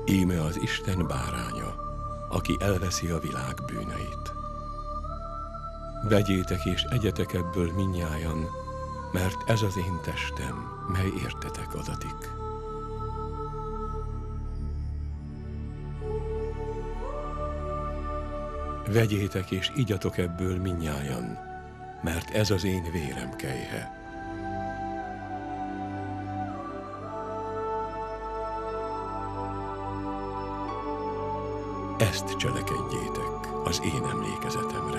Íme az Isten báránya, aki elveszi a világ bűneit. Vegyétek és egyetek ebből mindnyájan, mert ez az én testem, mely értetek adatik. Vegyétek és igyatok ebből mindnyájan, mert ez az én vérem kelyhe. Ezt cselekedjétek az én emlékezetemre.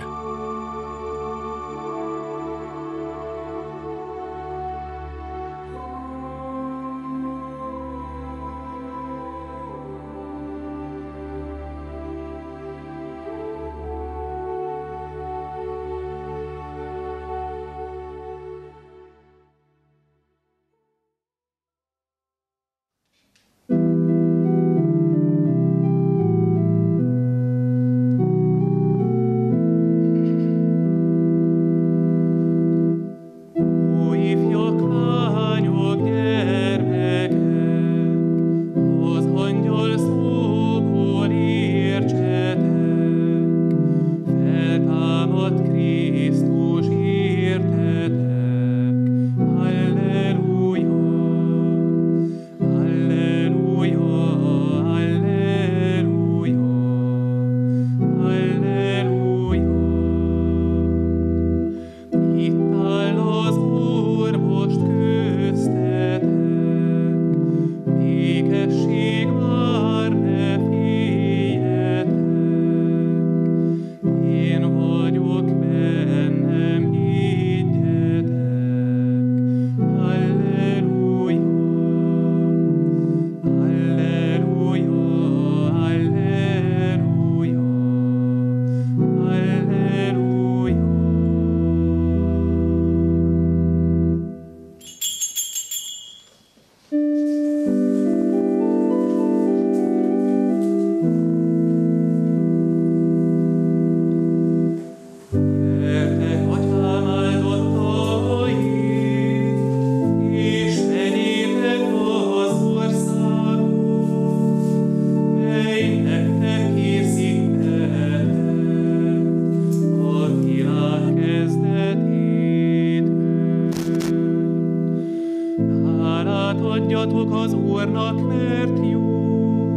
Adjatok az Úrnak, mert jó,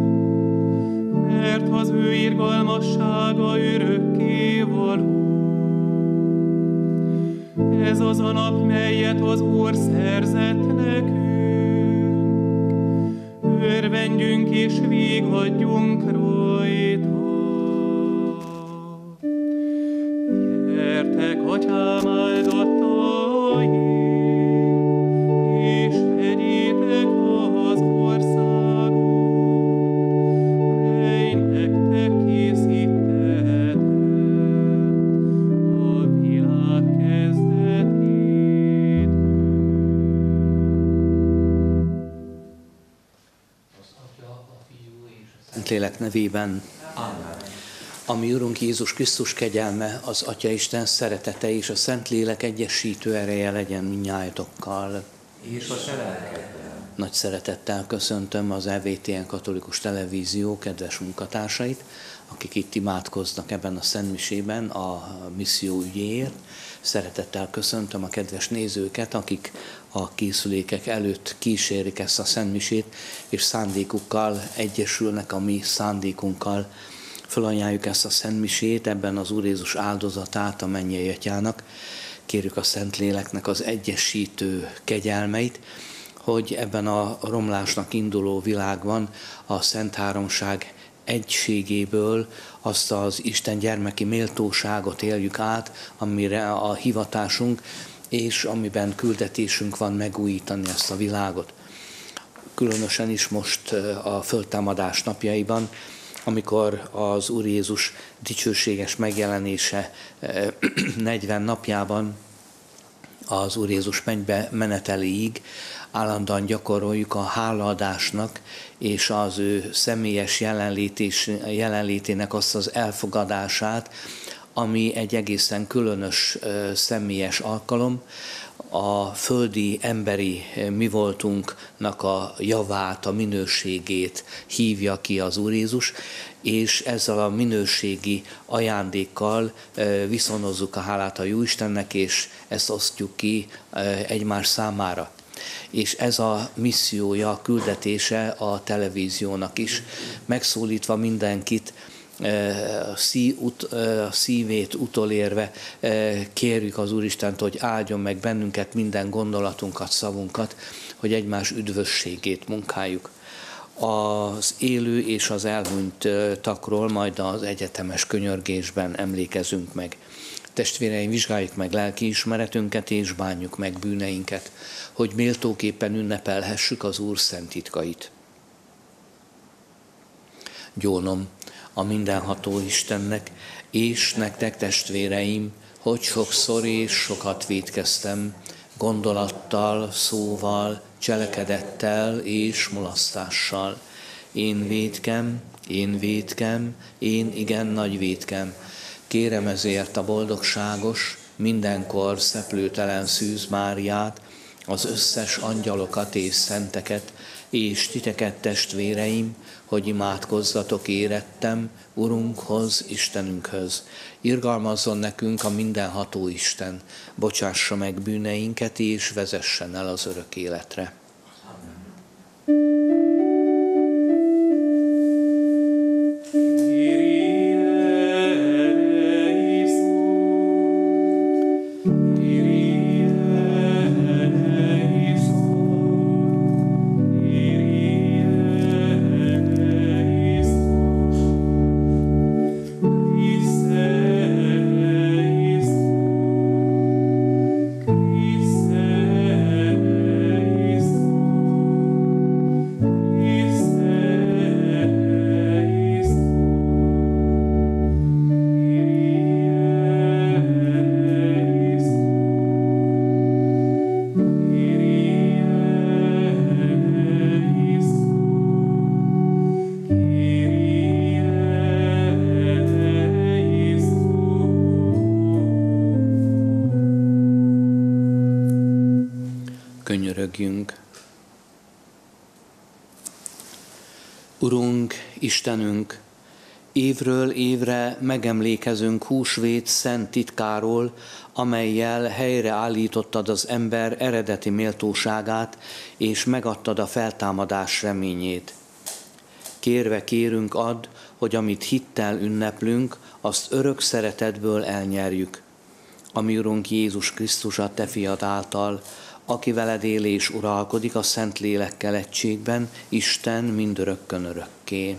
mert az ő irgalmassága örökké való. Ez az a nap, melyet az Úr szerzett nekünk. Örvendjünk és végadjunk rajta. Gyertek, Atyám áldottai, Lélek nevében. Amen. A mi Urunk Jézus Krisztus kegyelme, az Atyaisten szeretete és a Szentlélek egyesítő ereje legyen mindnyájatokkal. És a te lelkeddel. Nagy szeretettel köszöntöm az EVTN Katolikus Televízió kedves munkatársait, akik itt imádkoznak ebben a szentmisében a misszió ügyéért. Szeretettel köszöntöm a kedves nézőket, akik a készülékek előtt kísérik ezt a szentmisét, és szándékukkal egyesülnek a mi szándékunkkal. Fölajánljuk ezt a szentmisét, ebben az Úr Jézus áldozatát a mennyei Atyának. Kérjük a Szentléleknek az egyesítő kegyelmeit, hogy ebben a romlásnak induló világban a Szent Háromság egységéből azt az Isten gyermeki méltóságot éljük át, amire a hivatásunk és amiben küldetésünk van megújítani ezt a világot. Különösen is most a föltámadás napjaiban, amikor az Úr Jézus dicsőséges megjelenése 40 napjában az Úr Jézus mennybe meneteléig állandóan gyakoroljuk a hálaadásnak és az ő személyes jelenlétének azt az elfogadását, ami egy egészen különös személyes alkalom, a földi emberi mi voltunknak a javát, a minőségét hívja ki az Úr Jézus, és ezzel a minőségi ajándékkal viszonozzuk a hálát a Jóistennek, és ezt osztjuk ki egymás számára. És ez a missziója, a küldetése a televíziónak is, megszólítva mindenkit, a szívét utolérve kérjük az Úristent, hogy áldjon meg bennünket, minden gondolatunkat, szavunkat, hogy egymás üdvösségét munkáljuk. Az élő és az elhunytakról majd az egyetemes könyörgésben emlékezünk meg. Testvéreim, vizsgáljuk meg lelkiismeretünket és bánjuk meg bűneinket, hogy méltóképpen ünnepelhessük az Úr szent titkait. Gyónom a mindenható Istennek, és nektek, testvéreim, hogy sokszor és sokat vétkeztem, gondolattal, szóval, cselekedettel és mulasztással. Én vétkem, én igen nagy vétkem. Kérem ezért a boldogságos, mindenkor szeplőtelen Szűz Máriát, az összes angyalokat és szenteket, és titeket, testvéreim, hogy imádkozzatok érettem Urunkhoz, Istenünkhöz. Irgalmazzon nekünk a mindenható Isten, bocsássa meg bűneinket, és vezessen el az örök életre. Könyörögjünk. Urunk, Istenünk, évről évre megemlékezünk húsvét szent titkáról, amellyel helyreállítottad az ember eredeti méltóságát, és megadtad a feltámadás reményét. Kérve kérünk add, hogy amit hittel ünneplünk, azt örök szeretetből elnyerjük. Ami Urunk Jézus Krisztus a Te fiad által, aki veled él és uralkodik a Szent Lélekkel egységben, Isten mindörökkön örökké.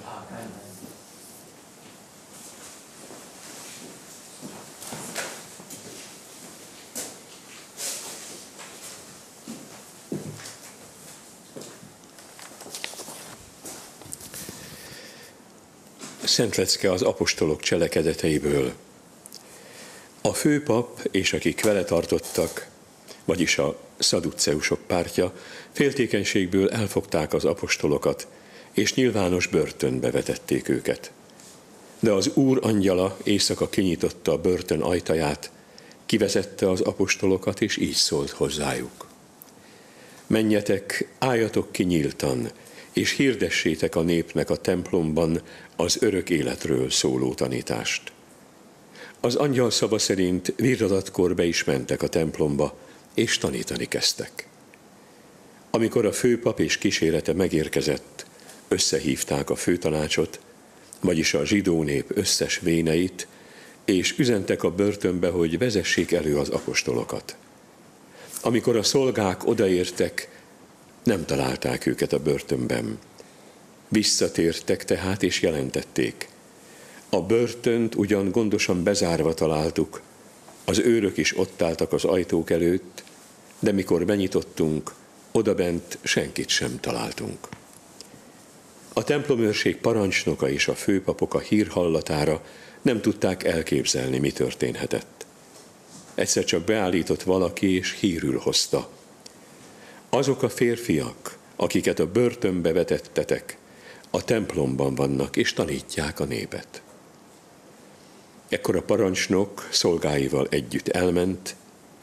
Szent lecke az apostolok cselekedeteiből. A főpap és akik vele tartottak, vagyis a szaduceusok pártja, féltékenységből elfogták az apostolokat, és nyilvános börtönbe vetették őket. De az Úr angyala éjszaka kinyitotta a börtön ajtaját, kivezette az apostolokat, és így szólt hozzájuk. Menjetek, álljatok ki nyíltan, és hirdessétek a népnek a templomban az örök életről szóló tanítást. Az angyal szava szerint virradatkor be is mentek a templomba, és tanítani kezdtek. Amikor a főpap és kísérete megérkezett, összehívták a főtanácsot, vagyis a zsidó nép összes véneit, és üzentek a börtönbe, hogy vezessék elő az apostolokat. Amikor a szolgák odaértek, nem találták őket a börtönben. Visszatértek tehát, és jelentették. A börtönt ugyan gondosan bezárva találtuk, az őrök is ott álltak az ajtók előtt, de mikor benyitottunk, odabent senkit sem találtunk. A templomőrség parancsnoka és a főpapok a hír hallatára nem tudták elképzelni, mi történhetett. Egyszer csak beállított valaki, és hírül hozta. Azok a férfiak, akiket a börtönbe vetettetek, a templomban vannak, és tanítják a népet. Ekkor a parancsnok szolgáival együtt elment,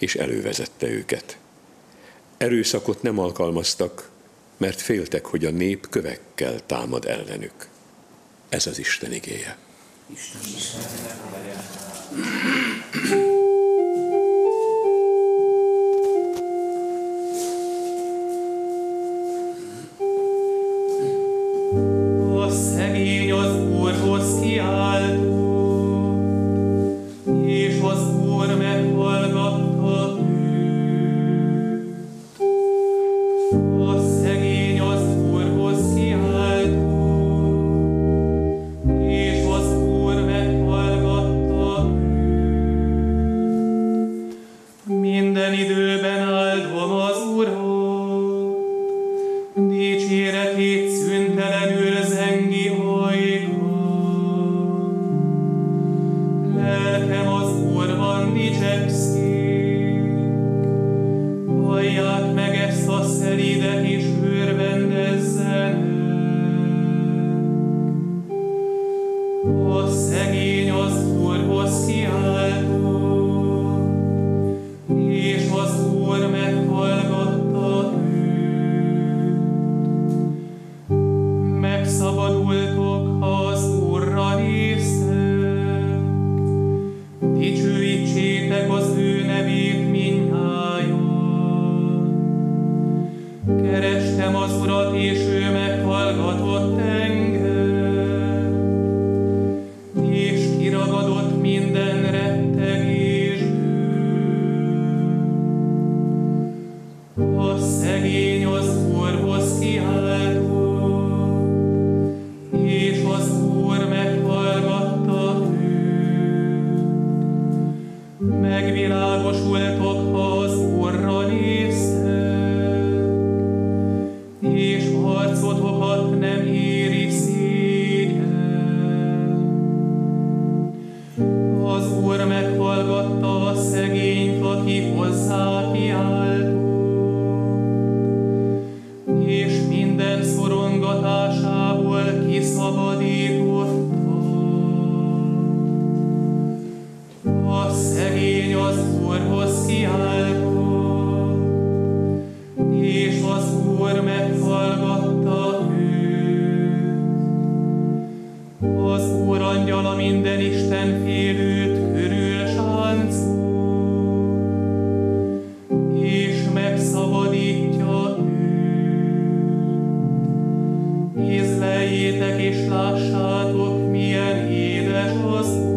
és elővezette őket. Erőszakot nem alkalmaztak, mert féltek, hogy a nép kövekkel támad ellenük. Ez az Isten igéje. A szegény az Úrhoz kiáltott, és az Úr meghallgatta őt. A szegény az Úrhoz kiáltott, és az Úr meghallgatta őt. Minden időben áldom az Urat, dicséretét szüntelenül zengi ajka. Lelkem az Úrban dicsekszik, hallják meg ezt a szelidet és örvendezzenek. A szegény az Úrhoz kiáltott, és az Úr meghallgatta őt. Megszabadultok, ha az Úrra néztek, dicsőítsétek az ő nevét mindnyájan. Kerestem az Urat, és ő meghallgatott engem, és kiragadott minden rettegésből. A szegény az Úrhoz kiáltott, és az Úr meghallgatta őt. Megvilágosultok, ha az Úrra néztek, és harcotokat nem éri szégyen. Az Úr meghallgatta a szegényt, aki hozzá kiáltott, és minden szorongatásából kiszabadította. A szegény az Úrhoz kiáltott, és az Úr meghallgatta őt. Az Úr angyala minden Isten félőt körül sáncol, és megszabadítja őt. Ízleljétek és lássátok, milyen édes az Úr.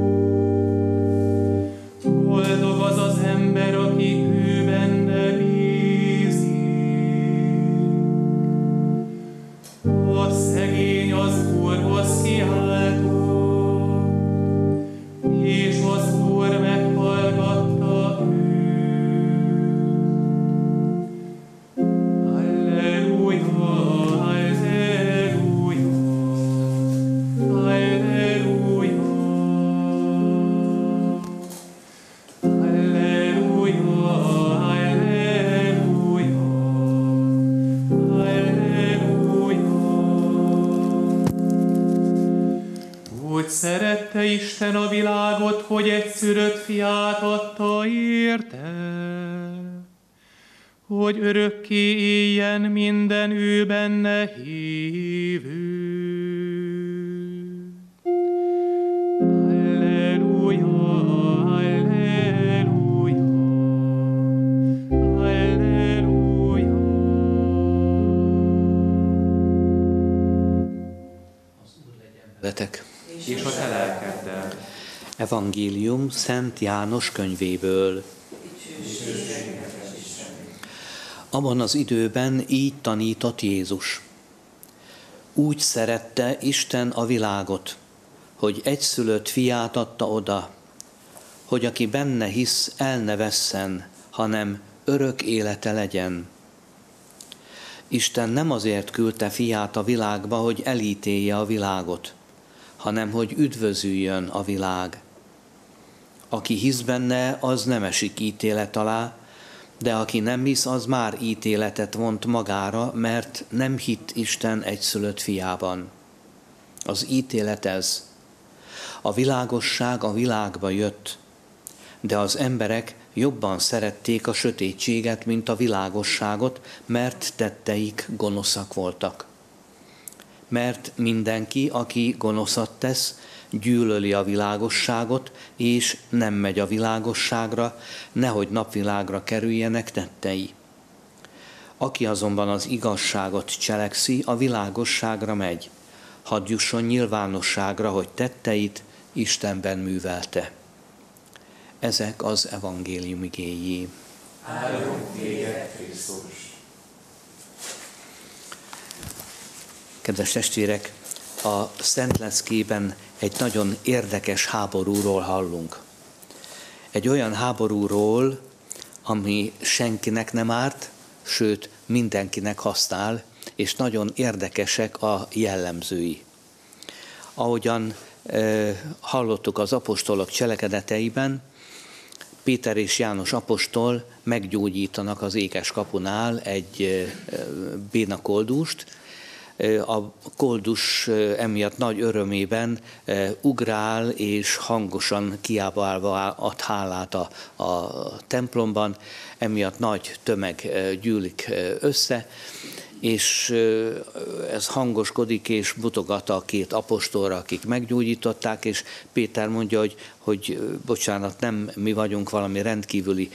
Boldog az az ember, aki ő benne bízik. A szegény az Úrhoz kiáltott, és az Úr meghallgatta őt. Halleluja, halleluja, halleluja. Úgy szerette Isten a világot, hogy egyszülött fiát adta érte, hogy örökké éljen minden ő benne hívő. Halleluja, halleluja, halleluja. Veletek. És a te lelkeddel. Evangélium Szent János könyvéből. Abban az időben így tanított Jézus. Úgy szerette Isten a világot, hogy egyszülött fiát adta oda, hogy aki benne hisz, el ne vesszen, hanem örök élete legyen. Isten nem azért küldte fiát a világba, hogy elítélje a világot, hanem hogy üdvözüljön a világ. Aki hisz benne, az nem esik ítélet alá, de aki nem hisz, az már ítéletet vont magára, mert nem hitt Isten egyszülött fiában. Az ítélet ez. A világosság a világba jött, de az emberek jobban szerették a sötétséget, mint a világosságot, mert tetteik gonoszak voltak. Mert mindenki, aki gonoszat tesz, gyűlöli a világosságot, és nem megy a világosságra, nehogy napvilágra kerüljenek tettei. Aki azonban az igazságot cselekszi, a világosságra megy, hadd jusson nyilvánosságra, hogy tetteit Istenben művelte. Ezek az evangélium igéjé. Áldunk téged, Krisztus! Kedves testvérek, a Szentleckében egy nagyon érdekes háborúról hallunk. Egy olyan háborúról, ami senkinek nem árt, sőt mindenkinek használ, és nagyon érdekesek a jellemzői. Ahogyan hallottuk az apostolok cselekedeteiben, Péter és János apostol meggyógyítanak az ékes kapunál egy béna koldust. A koldus emiatt nagy örömében ugrál és hangosan kiabálva ad hálát a templomban, emiatt nagy tömeg gyűlik össze, és ez hangoskodik és mutogat a két apostolra, akik meggyógyították, és Péter mondja, hogy bocsánat, nem mi vagyunk valami rendkívüli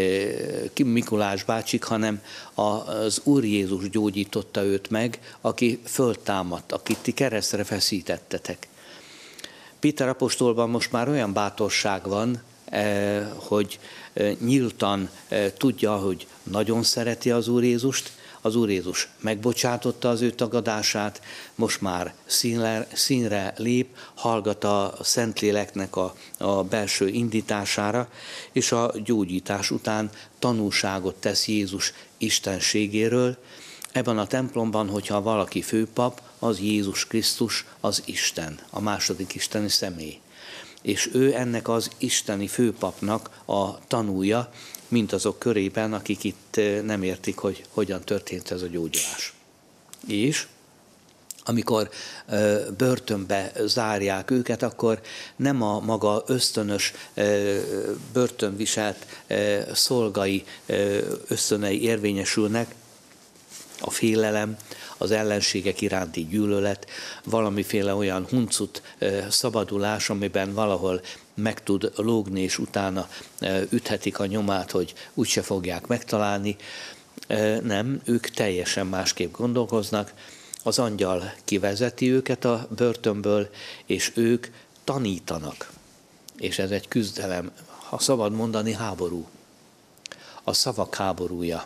Mikulás bácsik, hanem az Úr Jézus gyógyította őt meg, aki föltámadt, akit ti keresztre feszítettetek. Péter apostolban most már olyan bátorság van, hogy nyíltan tudja, hogy nagyon szereti az Úr Jézust, az Úr Jézus megbocsátotta az ő tagadását, most már színre lép, hallgat a Szentléleknek a belső indítására, és a gyógyítás után tanúságot tesz Jézus istenségéről. Ebben a templomban, hogyha valaki főpap, az Jézus Krisztus, az Isten, a második isteni személy. És ő ennek az isteni főpapnak a tanúja, mint azok körében, akik itt nem értik, hogy hogyan történt ez a gyógyulás. És amikor börtönbe zárják őket, akkor nem a maga ösztönös börtönviselt szolgai ösztönei érvényesülnek, a félelem, az ellenségek iránti gyűlölet, valamiféle olyan huncut szabadulás, amiben valahol meg tud lógni, és utána üthetik a nyomát, hogy úgyse fogják megtalálni. Nem, ők teljesen másképp gondolkoznak. Az angyal kivezeti őket a börtönből, és ők tanítanak. És ez egy küzdelem, ha szabad mondani, háború. A szavak háborúja,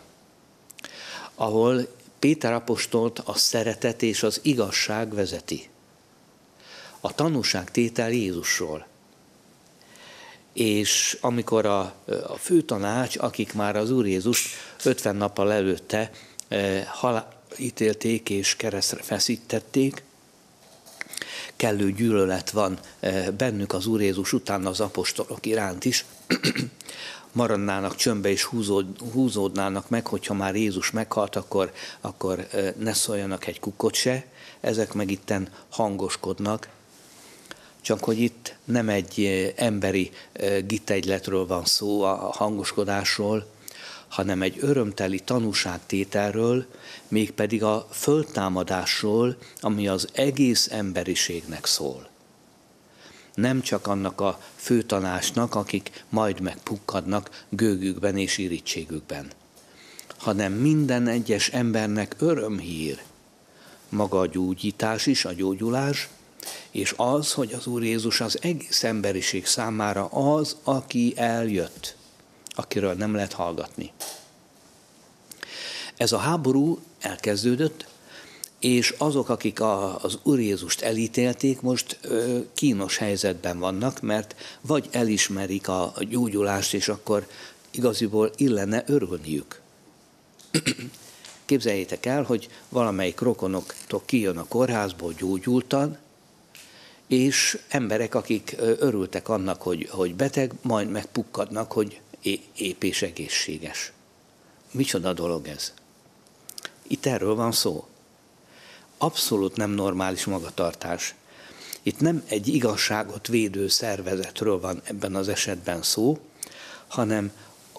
ahol Péter apostolt a szeretet és az igazság vezeti. A tanúságtétel Jézusról. És amikor a főtanács, akik már az Úr Jézust 50 nappal előtte ítélték és keresztre feszítették, kellő gyűlölet van bennük az Úr Jézus után az apostolok iránt is, maradnának csömbbe és húzódnának meg, hogyha már Jézus meghalt, akkor ne szóljanak egy kukkot se, ezek meg itten hangoskodnak, csak hogy itt nem egy emberi gittegyletről van szó, a hangoskodásról, hanem egy örömteli tanúságtételről, mégpedig a föltámadásról, ami az egész emberiségnek szól. Nem csak annak a főtanácsnak, akik majd megpukkadnak gőgükben és irítségükben, hanem minden egyes embernek örömhír, maga a gyógyítás is, a gyógyulás, és az, hogy az Úr Jézus az egész emberiség számára az, aki eljött, akiről nem lehet hallgatni. Ez a háború elkezdődött, és azok, akik az Úr Jézust elítélték, most kínos helyzetben vannak, mert vagy elismerik a gyógyulást, és akkor igaziból illene örülniük. Képzeljétek el, hogy valamelyik rokonoktól kijön a kórházból gyógyultan, és emberek, akik örültek annak, hogy beteg, majd megpukkadnak, hogy ép és egészséges. Micsoda dolog ez? Itt erről van szó. Abszolút nem normális magatartás. Itt nem egy igazságot védő szervezetről van ebben az esetben szó, hanem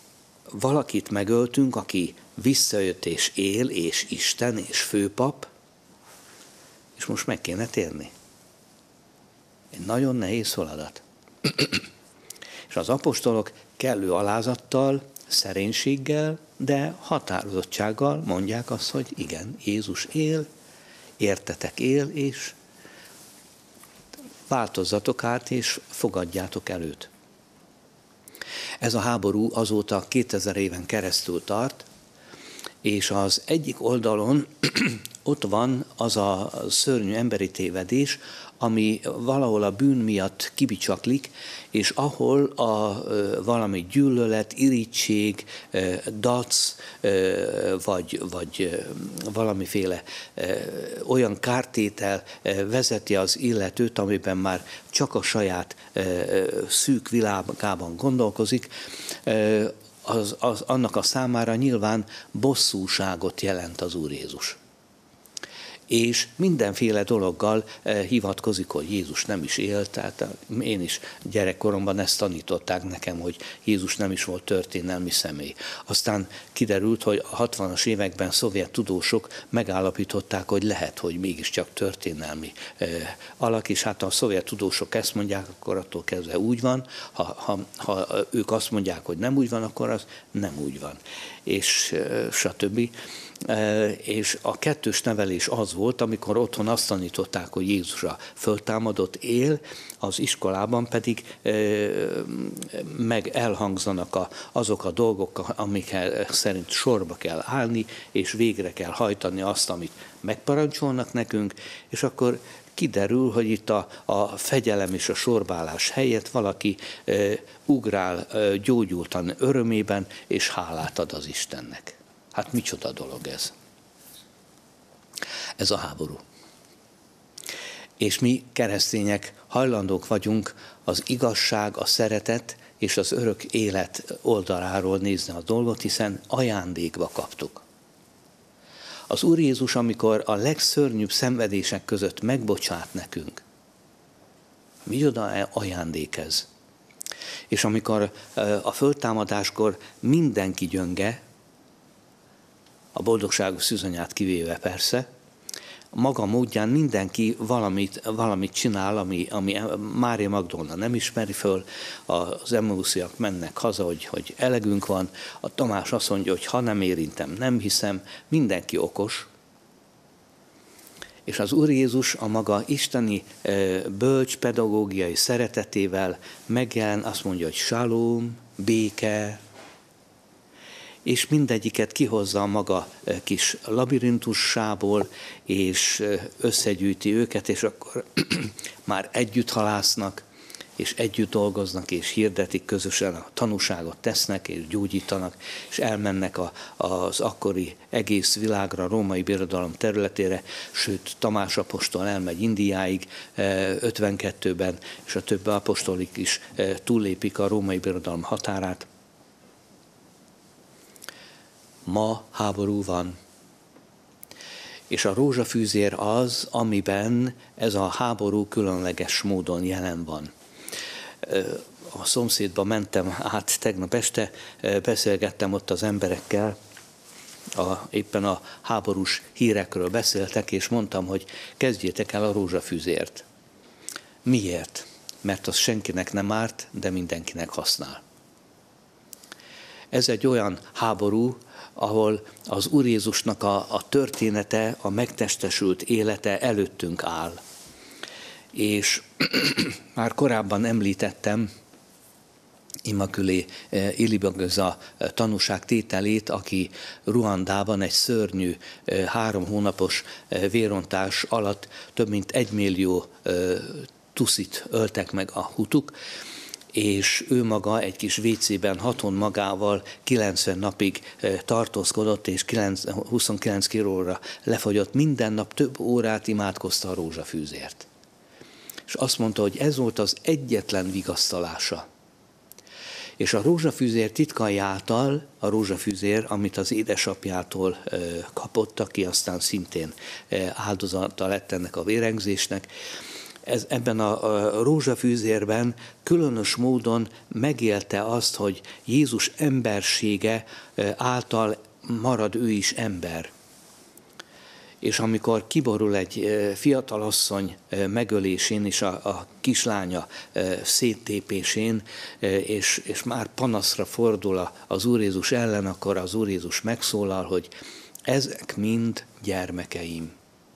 valakit megöltünk, aki visszajött és él, és Isten, és főpap, és most meg kéne térni. Egy nagyon nehéz feladat. És az apostolok kellő alázattal, szerénységgel, de határozottsággal mondják azt, hogy igen, Jézus él, értetek él, és változzatok át, és fogadjátok előtt. Ez a háború azóta 2000 éven keresztül tart, és az egyik oldalon ott van az a szörnyű emberi tévedés, ami valahol a bűn miatt kibicsaklik, és ahol valami gyűlölet, irigység, dac, vagy valamiféle olyan kártétel vezeti az illetőt, amiben már csak a saját szűk világában gondolkozik, annak a számára nyilván bosszúságot jelent az Úr Jézus. És mindenféle dologgal hivatkozik, hogy Jézus nem is élt, tehát én is gyerekkoromban ezt tanították nekem, hogy Jézus nem is volt történelmi személy. Aztán kiderült, hogy a 60-as években szovjet tudósok megállapították, hogy lehet, hogy mégiscsak történelmi alak, és hát a szovjet tudósok ezt mondják, akkor attól kezdve úgy van, ha ők azt mondják, hogy nem úgy van, akkor az nem úgy van. És stb. És a kettős nevelés az volt, amikor otthon azt tanították, hogy Jézusra föltámadott, él, az iskolában pedig meg elhangzanak azok a dolgok, amik szerint sorba kell állni, és végre kell hajtani azt, amit megparancsolnak nekünk, és akkor kiderül, hogy itt a fegyelem és a sorbálás helyett valaki ugrál gyógyultan örömében, és hálát ad az Istennek. Hát micsoda dolog ez? Ez a háború. És mi keresztények hajlandók vagyunk az igazság, a szeretet és az örök élet oldaláról nézni a dolgot, hiszen ajándékba kaptuk. Az Úr Jézus, amikor a legszörnyűbb szenvedések között megbocsát nekünk, micsoda ajándék ez? És amikor a föltámadáskor mindenki gyönge, a boldogságos szűzanyát kivéve persze, maga módján mindenki valamit csinál, ami Mária Magdolna nem ismeri föl, az Emmausziak mennek haza, hogy elegünk van, a Tamás azt mondja, hogy ha nem érintem, nem hiszem, mindenki okos, és az Úr Jézus a maga isteni bölcs pedagógiai szeretetével megjelen, azt mondja, hogy salóm, béke, és mindegyiket kihozza a maga kis labirintussából, és összegyűjti őket, és akkor már együtt halásznak, és együtt dolgoznak, és hirdetik közösen, a tanúságot tesznek, és gyógyítanak, és elmennek az akkori egész világra, a római birodalom területére, sőt Tamás apostol elmegy Indiáig 52-ben, és a többi apostolik is túllépik a római birodalom határát. Ma háború van, és a rózsafűzér az, amiben ez a háború különleges módon jelen van. A szomszédba mentem át tegnap este, beszélgettem ott az emberekkel, éppen a háborús hírekről beszéltek, és mondtam, hogy kezdjétek el a rózsafűzért. Miért? Mert az senkinek nem árt, de mindenkinek használ. Ez egy olyan háború, ahol az Úr Jézusnak a története, a megtestesült élete előttünk áll. És már korábban említettem Immaculée Ilibagiza tanúságtételét, aki Ruandában egy szörnyű 3 hónapos vérontás alatt több mint 1 millió tuszit öltek meg a hutuk, és ő maga egy kis WC-ben haton magával 90 napig tartózkodott, és 29 kilóra lefogyott, minden nap több órát imádkozta a rózsafűzért. És azt mondta, hogy ez volt az egyetlen vigasztalása. És a rózsafűzér titkai által, a rózsafűzér, amit az édesapjától kapott, aki aztán szintén áldozata lett ennek a vérengzésnek, ebben a rózsafűzérben különös módon megélte azt, hogy Jézus embersége által marad ő is ember. És amikor kiborul egy fiatalasszony megölésén és a kislánya széttépésén, és már panaszra fordul az Úr Jézus ellen, akkor az Úr Jézus megszólal, hogy ezek mind gyermekeim.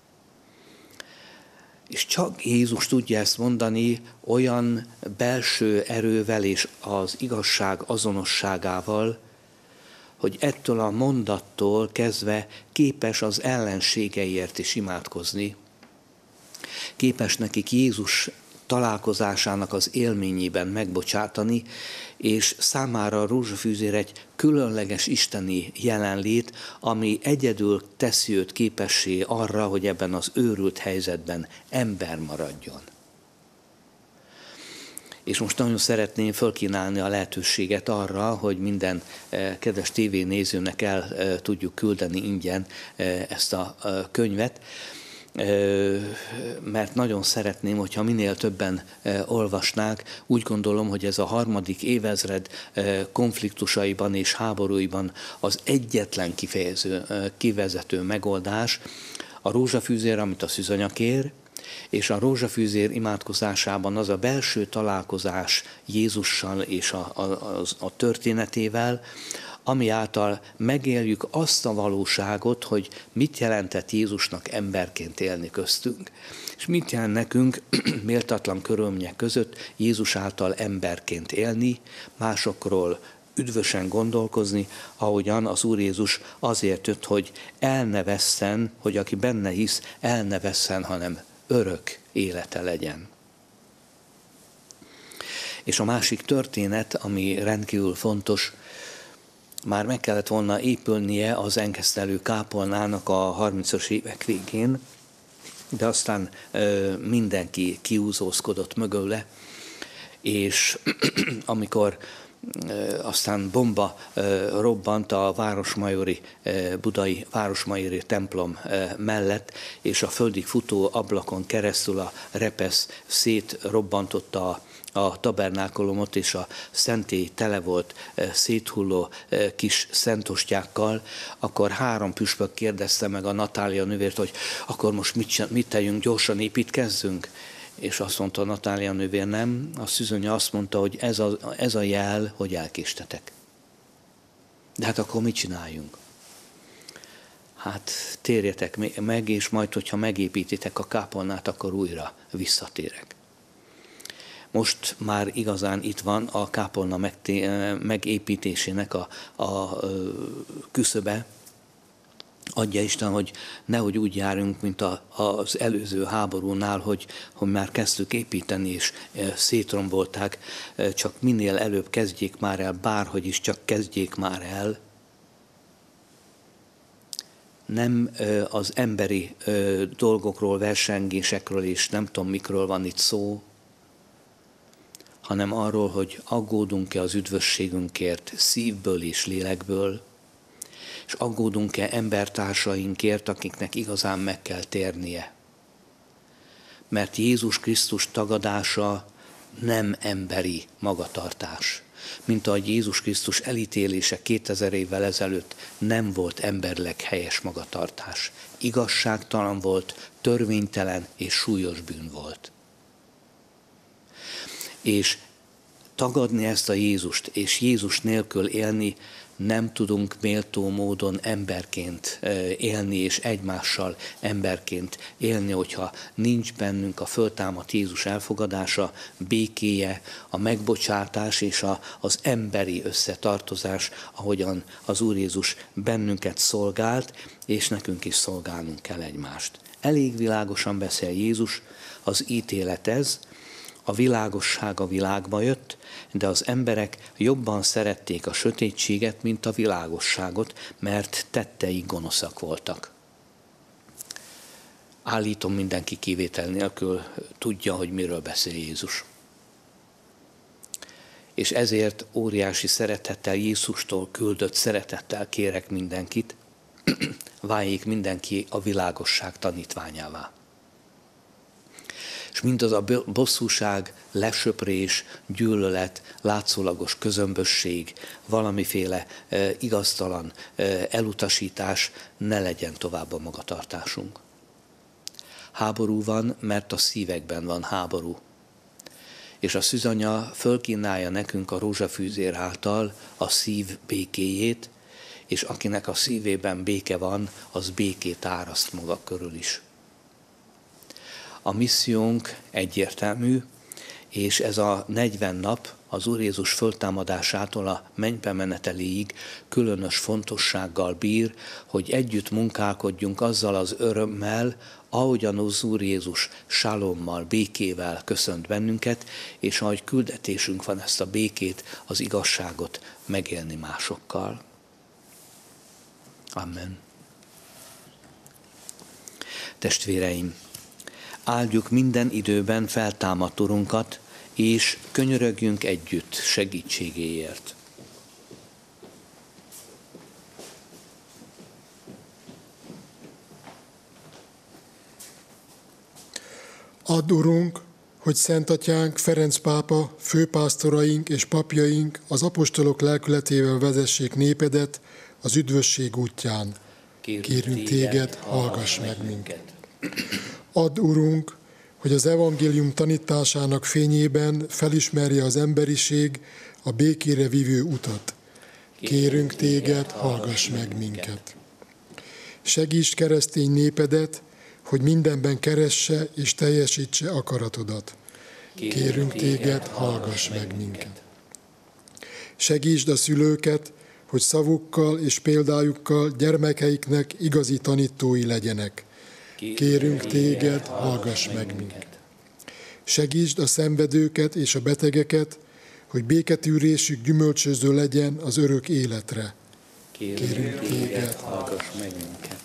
És csak Jézus tudja ezt mondani olyan belső erővel és az igazság azonosságával, hogy ettől a mondattól kezdve képes az ellenségeiért is imádkozni. Képes nekik Jézus találkozásának az élményében megbocsátani, és számára a rózsafűzér egy különleges isteni jelenlét, ami egyedül teszi őt képessé arra, hogy ebben az őrült helyzetben ember maradjon. És most nagyon szeretném fölkínálni a lehetőséget arra, hogy minden kedves tévénézőnek el tudjuk küldeni ingyen ezt a könyvet, mert nagyon szeretném, hogyha minél többen olvasnák. Úgy gondolom, hogy ez a harmadik évezred konfliktusaiban és háborúiban az egyetlen kivezető megoldás, a rózsafűzér, amit a szűzanya kér, és a rózsafűzér imádkozásában az a belső találkozás Jézussal és a történetével, ami által megéljük azt a valóságot, hogy mit jelentett Jézusnak emberként élni köztünk. És mit jelent nekünk méltatlan körülmények között Jézus által emberként élni, másokról üdvösen gondolkozni, ahogyan az Úr Jézus azért jött, hogy el ne vesszen, hogy aki benne hisz, el ne vesszen, hanem örök élete legyen. És a másik történet, ami rendkívül fontos, már meg kellett volna épülnie az Enkesztelő kápolnának a 30-as évek végén, de aztán mindenki kiúzózkodott mögöle, és amikor aztán bomba robbant a budai Városmajori templom mellett, és a földig futó ablakon keresztül a repesz szétrobbantotta a tabernákolumot, és a szentély tele volt széthulló kis szentostyákkal, akkor 3 püspök kérdezte meg a Natália nővért, hogy akkor most mit tegyünk, gyorsan építkezzünk? És azt mondta Natália nővér, nem, a szűzanya azt mondta, hogy ez a jel, hogy elkéstetek. De hát akkor mit csináljunk? Hát térjetek meg, és majd, hogyha megépítitek a kápolnát, akkor újra visszatérek. Most már igazán itt van a kápolna megépítésének a küszöbe. Adja Isten, hogy nehogy úgy járjunk, mint az előző háborúnál, hogy már kezdtük építeni, és szétrombolták, csak minél előbb kezdjék már el, bárhogy is csak kezdjék már el. Nem az emberi dolgokról, versengésekről és nem tudom mikről van itt szó, hanem arról, hogy aggódunk-e az üdvösségünkért szívből és lélekből, és aggódunk-e embertársainkért, akiknek igazán meg kell térnie. Mert Jézus Krisztus tagadása nem emberi magatartás. Mint ahogy Jézus Krisztus elítélése 2000 évvel ezelőtt nem volt emberleg helyes magatartás. Igazságtalan volt, törvénytelen és súlyos bűn volt. És tagadni ezt a Jézust, és Jézus nélkül élni, nem tudunk méltó módon emberként élni, és egymással emberként élni, hogyha nincs bennünk a föltámadt Jézus elfogadása, békéje, a megbocsátás és az emberi összetartozás, ahogyan az Úr Jézus bennünket szolgált, és nekünk is szolgálnunk kell egymást. Elég világosan beszél Jézus, az ítélet ez, a világosság a világba jött, de az emberek jobban szerették a sötétséget, mint a világosságot, mert tetteik gonoszak voltak. Állítom, mindenki kivétel nélkül tudja, hogy miről beszél Jézus. És ezért óriási szeretettel, Jézustól küldött szeretettel kérek mindenkit, váljék mindenki a világosság tanítványává. és mindaz a bosszúság, lesöprés, gyűlölet, látszólagos közömbösség, valamiféle igaztalan elutasítás ne legyen tovább a magatartásunk. Háború van, mert a szívekben van háború. És a szűzanya fölkínálja nekünk a rózsafűzér által a szív békéjét, és akinek a szívében béke van, az békét áraszt maga körül is. A missziónk egyértelmű, és ez a 40 nap az Úr Jézus föltámadásától a mennybe meneteléig különös fontossággal bír, hogy együtt munkálkodjunk azzal az örömmel, ahogyan az Úr Jézus sálommal, békével köszönt bennünket, és ahogy küldetésünk van ezt a békét, az igazságot megélni másokkal. Amen. Testvéreim, áldjuk minden időben feltámadt Urunkat, és könyörögjünk együtt segítségéért. Add, Urunk, hogy Szent Atyánk, Ferenc pápa, főpásztoraink és papjaink az apostolok lelkületével vezessék népedet az üdvösség útján. Kérünk téged, hallgass meg minket. Add, Urunk, hogy az evangélium tanításának fényében felismerje az emberiség a békére vívő utat. Kérünk téged, hallgass meg minket. Segíts keresztény népedet, hogy mindenben keresse és teljesítse akaratodat. Kérünk téged, hallgass meg minket. Segítsd a szülőket, hogy szavukkal és példájukkal gyermekeiknek igazi tanítói legyenek. Kérünk téged, hallgass meg minket. Segítsd a szenvedőket és a betegeket, hogy béketűrésük gyümölcsöző legyen az örök életre. Kérünk téged, hallgass meg minket.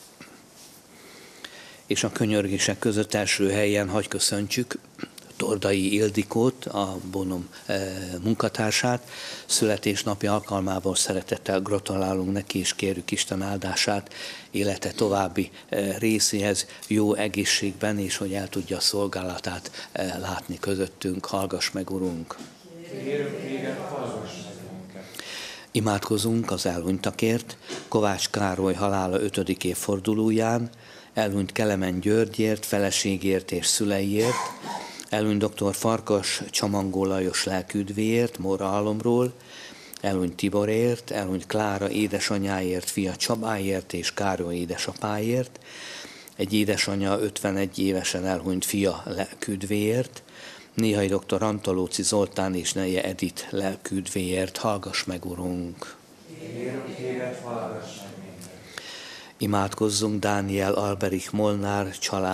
És a könyörgések között első helyen hagy köszöntsük Tordai Ildikót, a Bonum munkatársát. Születésnapja alkalmából szeretettel gratulálunk neki, és kérjük Isten áldását élete további részéhez, jó egészségben, és hogy el tudja a szolgálatát látni közöttünk. Hallgass meg, Urunk! Kérünk téged, hallgass meg minket. Imádkozunk az elhunytakért, Kovács Károly halála 5. évfordulóján, elhunyt Kelemen Györgyért, feleségért és szüleiért, elhunyt dr. Farkas Csamangó Lajos lelküdvéért, Mórahalomról, elhunyt Tiborért, elhunyt Klára édesanyáért, fia Csabáért és Károly édesapáért, egy édesanyja 51 évesen elhunyt fia lelküdvéért, néhai dr. Antalóci Zoltán és neje Edith lelküdvéért. Hallgass meg, Urunk! Kérünk téged, hallgass meg minket. Imádkozzunk Dániel Alberich Molnár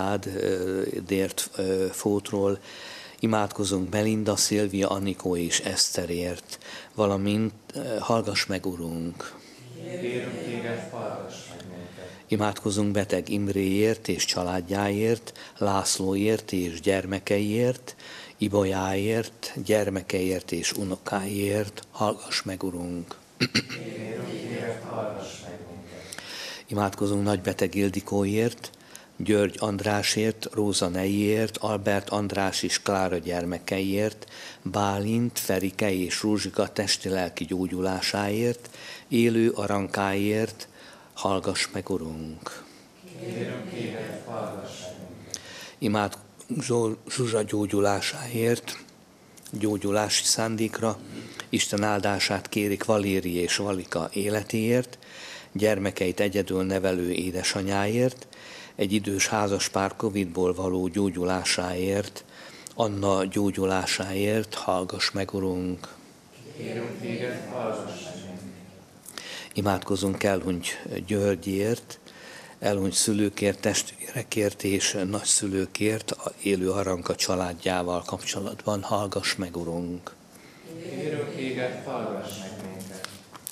családért, Fótról, imádkozunk Belinda, Szilvia, Anikó és Eszterért, valamint hallgass meg, Urunk! Kérünk téged, hallgass meg minket. Imádkozunk beteg Imréért és családjáért, Lászlóért és gyermekeiért, Ibolyáért, gyermekeért és unokáért. Hallgass meg, Urunk! Kérünk téged, hallgass meg minket. Imádkozunk nagybeteg Ildikóért, György Andrásért, Róza Nejéért, Albert András és Klára gyermekeiért, Bálint, Ferike és Rózsika testi-lelki gyógyulásáért, élő Arankáért. Hallgass meg, Urunk! Kérünk téged, hallgass meg minket. Imádkozunk Zsuzsa gyógyulásáért, gyógyulási szándékra, Isten áldását kérik Valéri és Valika életéért, gyermekeit egyedül nevelő édesanyáért, egy idős házaspár Covid-ból való gyógyulásáért, Anna gyógyulásáért. Hallgass meg, Urunk! Kérünk téged, hallgass meg minket. Imádkozunk elhunyt Györgyért, elhunyt szülőkért, testvérekért és nagyszülőkért, élő Aranka családjával kapcsolatban. Hallgass meg, Urunk! Kérünk téged, hallgass meg minket.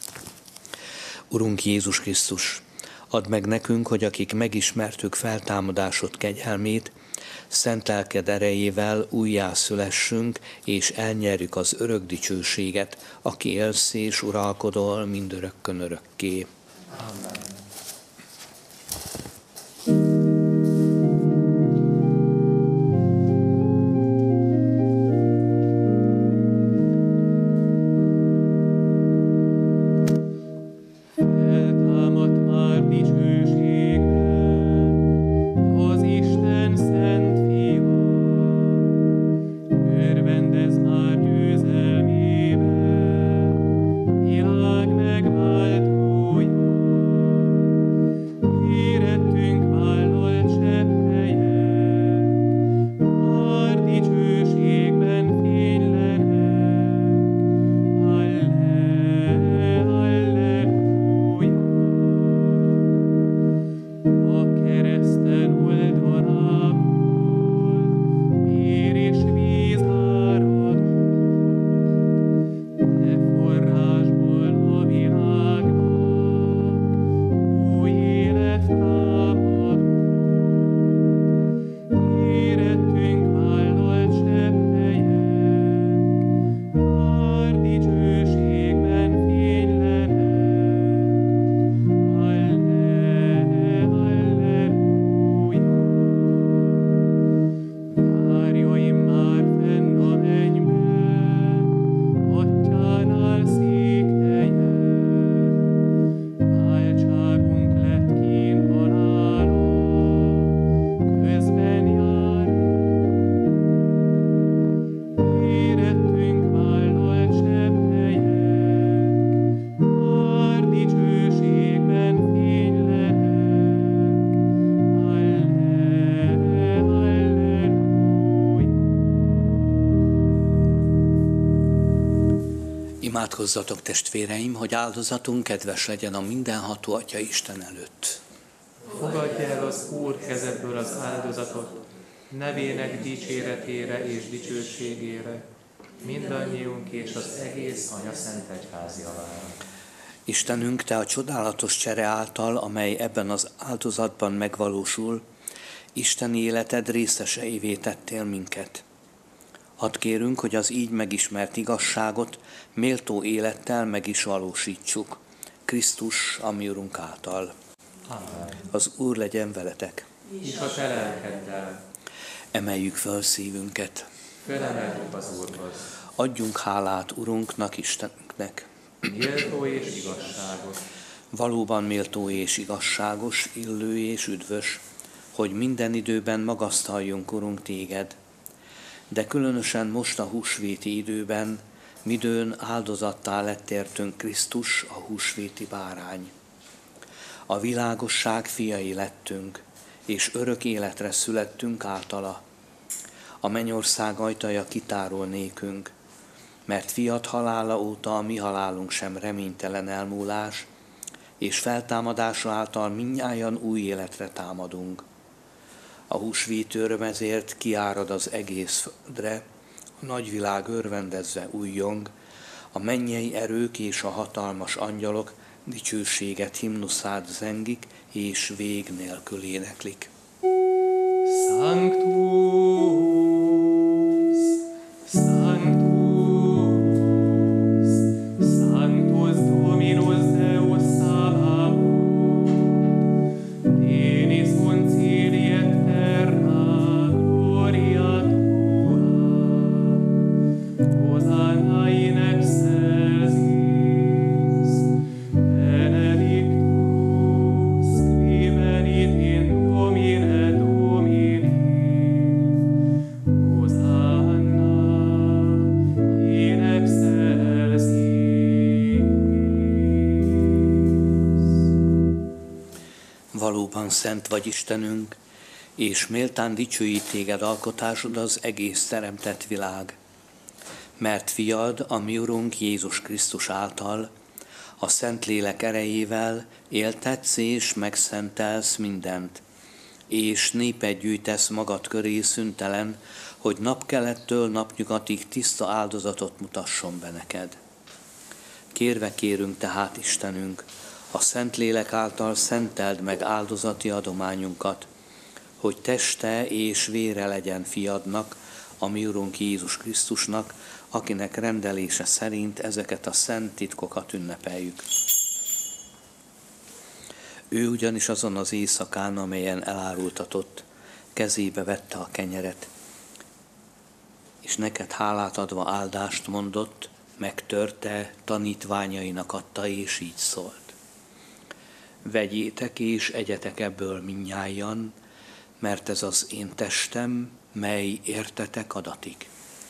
Urunk Jézus Krisztus, add meg nekünk, hogy akik megismertük feltámadásod kegyelmét, szent lelked erejével újjászülessünk, és elnyerjük az örök dicsőséget, aki élsz és uralkodol mindörökkön örökké. Amen. Imádkozzatok, testvéreim, hogy áldozatunk kedves legyen a mindenható Atya Isten előtt. Fogadj el az Úr kezedből az áldozatot, nevének dicséretére és dicsőségére, mindannyiunk és az egész Anya Szent Egyház javára. Istenünk, Te a csodálatos csere által, amely ebben az áldozatban megvalósul, isteni életed részeseivé tettél minket. Hadd kérünk, hogy az így megismert igazságot méltó élettel meg is valósítsuk. Krisztus, a mi Urunk által. Amen. Az Úr legyen veletek. És a te lelkeddel. Emeljük föl szívünket. Fölemeljük az Úrhoz. Adjunk hálát Urunknak, Istenünknek. Méltó és igazságos. Valóban méltó és igazságos, illő és üdvös, hogy minden időben magasztaljunk, Urunk, Téged. De különösen most a húsvéti időben, midőn áldozattá lett értünk Krisztus, a húsvéti bárány. A világosság fiai lettünk, és örök életre születtünk általa. A mennyország ajtaja kitárul nékünk, mert fiat halála óta a mi halálunk sem reménytelen elmúlás, és feltámadása által mindnyájan új életre támadunk. A húsvét öröm ezért kiárad az egész földre, a nagyvilág örvendezve újjong, a mennyei erők és a hatalmas angyalok dicsőséget himnuszát zengik, és vég nélkül éneklik. Sanctus, Sanctus, Sanctus Dominus Deus Sabaoth, Denis concili et terra gloria Tua, Hosanna in excelsis, benedictus qui venit in nomine Domini, Hosanna in excelsis. Valóban szent vagy Istenünk, és méltán dicsőít Téged alkotásod az egész teremtett világ. Mert fiad, a mi Urunk Jézus Krisztus által, a Szentlélek erejével éltetsz és megszentelsz mindent, és népet gyűjtesz magad köré szüntelen, hogy napkelettől napnyugatig tiszta áldozatot mutasson be neked. Kérve kérünk tehát, Istenünk, a Szentlélek által szenteld meg áldozati adományunkat, hogy teste és vére legyen fiadnak, a mi Urunk Jézus Krisztusnak, akinek rendelése szerint ezeket a szent titkokat ünnepeljük. Ő ugyanis azon az éjszakán, amelyen elárultatott, kezébe vette a kenyeret, és neked hálát adva áldást mondott, megtörte, tanítványainak adta, és így szólt. Vegyétek és egyetek ebből mindnyájan, mert ez az én testem, mely értetek adatik.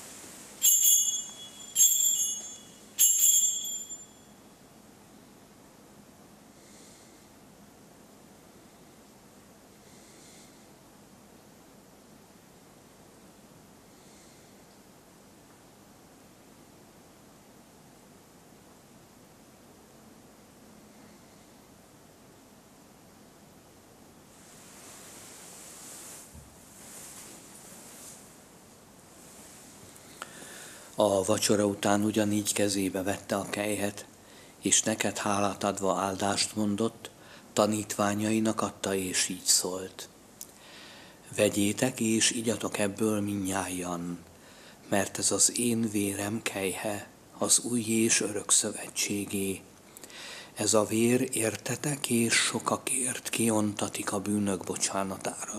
A vacsora után ugyanígy kezébe vette a kelyhet, és neked hálát adva áldást mondott, tanítványainak adta, és így szólt. Vegyétek és igyatok ebből mindnyájan, mert ez az én vérem kelyhe, az új és örök szövetségé. Ez a vér értetek és sokakért kiontatik a bűnök bocsánatára.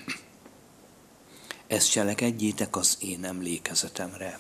Ezt cselekedjétek az én emlékezetemre.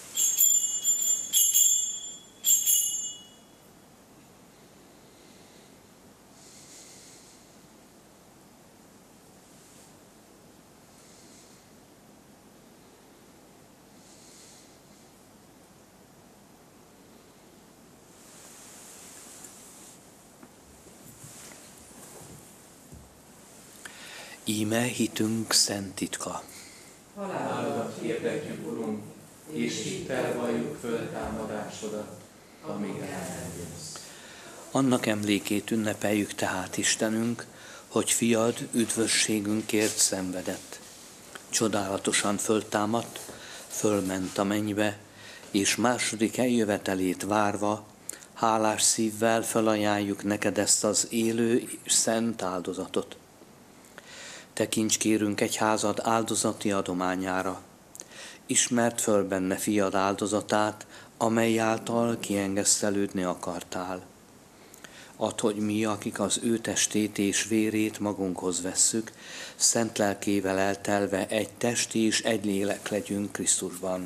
Íme hitünk szent titka. Halálodat hirdetjük, Urunk, és hittel valljuk föltámadásodat, amíg el nem jössz. Annak emlékét ünnepeljük tehát, Istenünk, hogy fiad üdvösségünkért szenvedett. Csodálatosan föltámadt, fölment a mennybe, és második eljövetelét várva, hálás szívvel felajánljuk neked ezt az élő és szent áldozatot. Tekints kérünk egyházad áldozati adományára. Ismerd föl benne fiad áldozatát, amely által kiengesztelődni akartál. Add, hogy mi, akik az ő testét és vérét magunkhoz vesszük, szent lelkével eltelve egy test és egy lélek legyünk Krisztusban.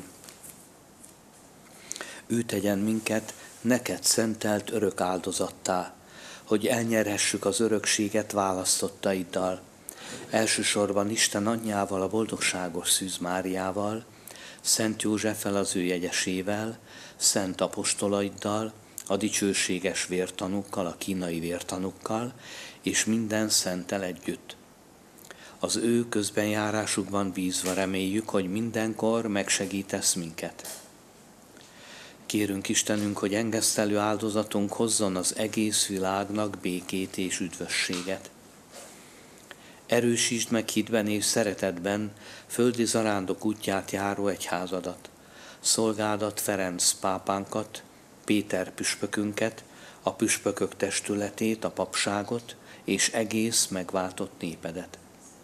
Ő tegyen minket neked szentelt örök áldozattá, hogy elnyerhessük az örökséget választottaiddal. Elsősorban Isten anyjával, a boldogságos Szűz Máriával, Szent Józseffel, az ő jegyesével, szent apostolaiddal, a dicsőséges vértanúkkal, a kínai vértanúkkal, és minden szenttel együtt. Az ő közbenjárásukban bízva reméljük, hogy mindenkor megsegítesz minket. Kérünk Istenünk, hogy engesztelő áldozatunk hozzon az egész világnak békét és üdvösséget. Erősítsd meg hitben és szeretetben földi zarándok útját járó egyházadat, szolgádat Ferenc pápánkat, Péter püspökünket, a püspökök testületét, a papságot és egész megváltott népedet.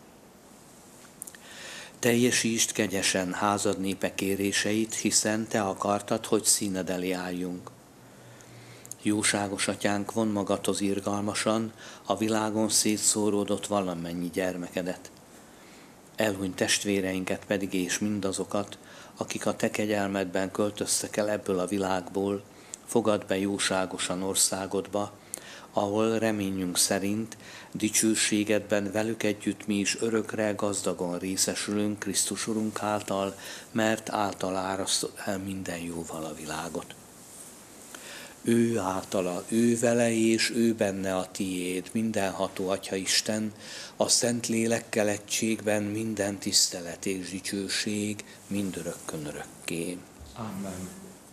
Teljesítsd kegyesen házad népe kéréseit, hiszen te akartad, hogy színed elé álljunk. Jóságos atyánk, von magadhoz irgalmasan a világon szétszóródott valamennyi gyermekedet. Elhunyt testvéreinket pedig és mindazokat, akik a te kegyelmedben költöztek el ebből a világból, fogadd be jóságosan országodba, ahol reményünk szerint dicsőségedben velük együtt mi is örökre gazdagon részesülünk Krisztus Urunk által, mert által árasztod el minden jóval a világot. Ő általa, ő vele és ő benne a tiéd, mindenható Atya Isten, a Szent Lélekkel egységben minden tisztelet és dicsőség mindörökkön örökké. Amen.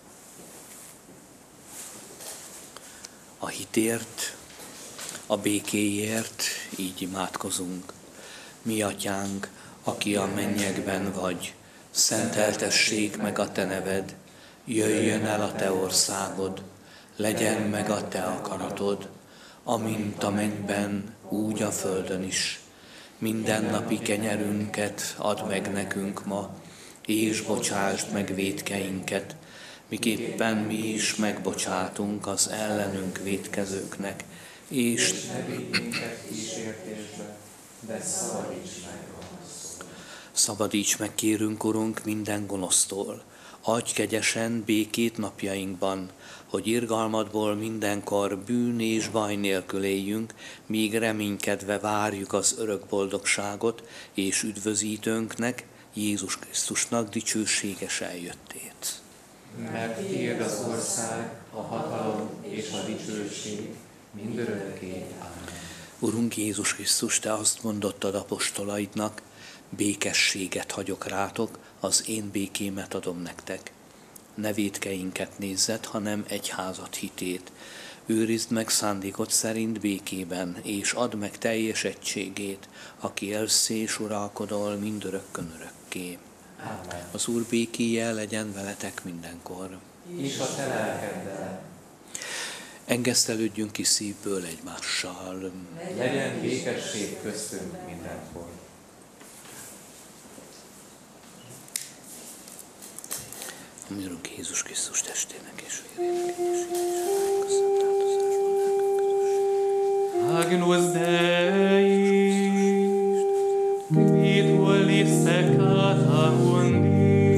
A hitért, a békéért így imádkozunk. Mi atyánk, aki a mennyekben vagy, szenteltessék meg a te neved, jöjjön el a te országod, legyen meg a te akaratod, amint a mennyben, úgy a földön is. Mindennapi kenyerünket add meg nekünk ma, és bocsásd meg vétkeinket, miképpen mi is megbocsátunk az ellenünk vétkezőknek, és ne vigy minket kísértésbe, de szabadíts meg gonosztól. Szabadíts meg, kérünk, Urunk, minden gonosztól. Adj kegyesen békét napjainkban, hogy irgalmadból mindenkor bűn és baj nélkül éljünk, míg reménykedve várjuk az örök boldogságot és üdvözítőnknek, Jézus Krisztusnak dicsőséges eljöttét. Mert tiéd az ország, a hatalom és a dicsőség mindörökké. Amen. Urunk Jézus Krisztus, te azt mondottad apostolaidnak, békességet hagyok rátok, az én békémet adom nektek. Ne vétkeinket nézzed, hanem egyházat hitét. Őrizd meg szándékod szerint békében, és add meg teljes egységét, aki élsz és uralkodol mindörökkön örökké. Amen. Az Úr békéje legyen veletek mindenkor. És a te lelkeddel. Engesztelődjünk ki szívből egymással. Legyen békesség köztünk mindenkor. A mi Urunk Jézus Krisztus testének és vérének egészségésének a szent áldozásban. Agnus Dei, qui tuolis peccata mundi,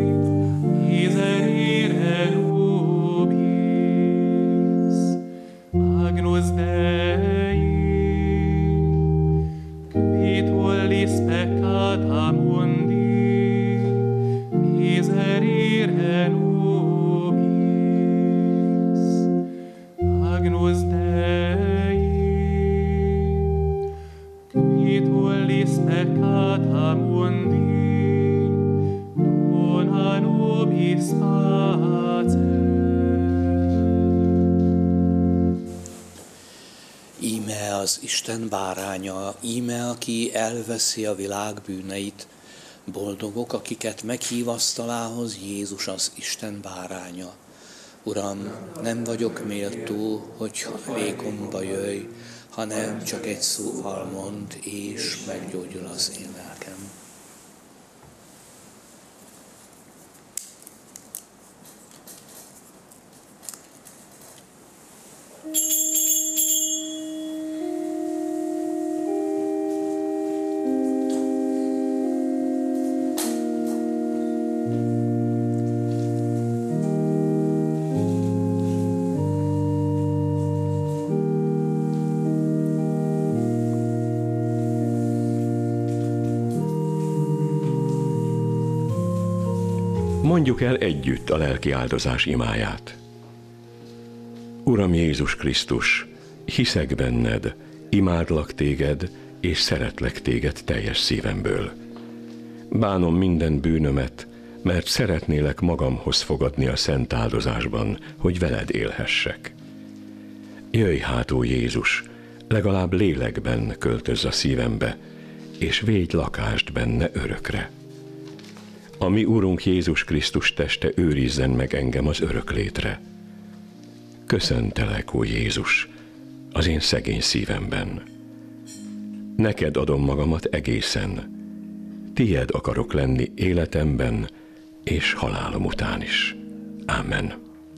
miserere nobis. Agnus Dei, qui tuolis peccata mundi, miserere nobis. Agnus Dei, qui tuolis peccata mundi, dona nobis pacem. az Isten báránya, íme aki elveszi a világ bűneit. Boldogok, akiket meghív asztalához, Jézus az Isten báránya. Uram, nem vagyok méltó, hogy vékomba jöjj, hanem csak egy szóval mondd, és meggyógyul az én lelkem. Mondjuk el együtt a lelki áldozás imáját. Uram Jézus Krisztus, hiszek benned, imádlak téged, és szeretlek téged teljes szívemből. Bánom minden bűnömet, mert szeretnélek magamhoz fogadni a szent áldozásban, hogy veled élhessek. Jöjj hát, ó Jézus, legalább lélekben költözz a szívembe, és védj lakást benne örökre. A mi Úrunk Jézus Krisztus teste őrizzen meg engem az örök létre. Köszöntelek, ó Jézus, az én szegény szívemben. Neked adom magamat egészen. Tied akarok lenni életemben és halálom után is. Amen.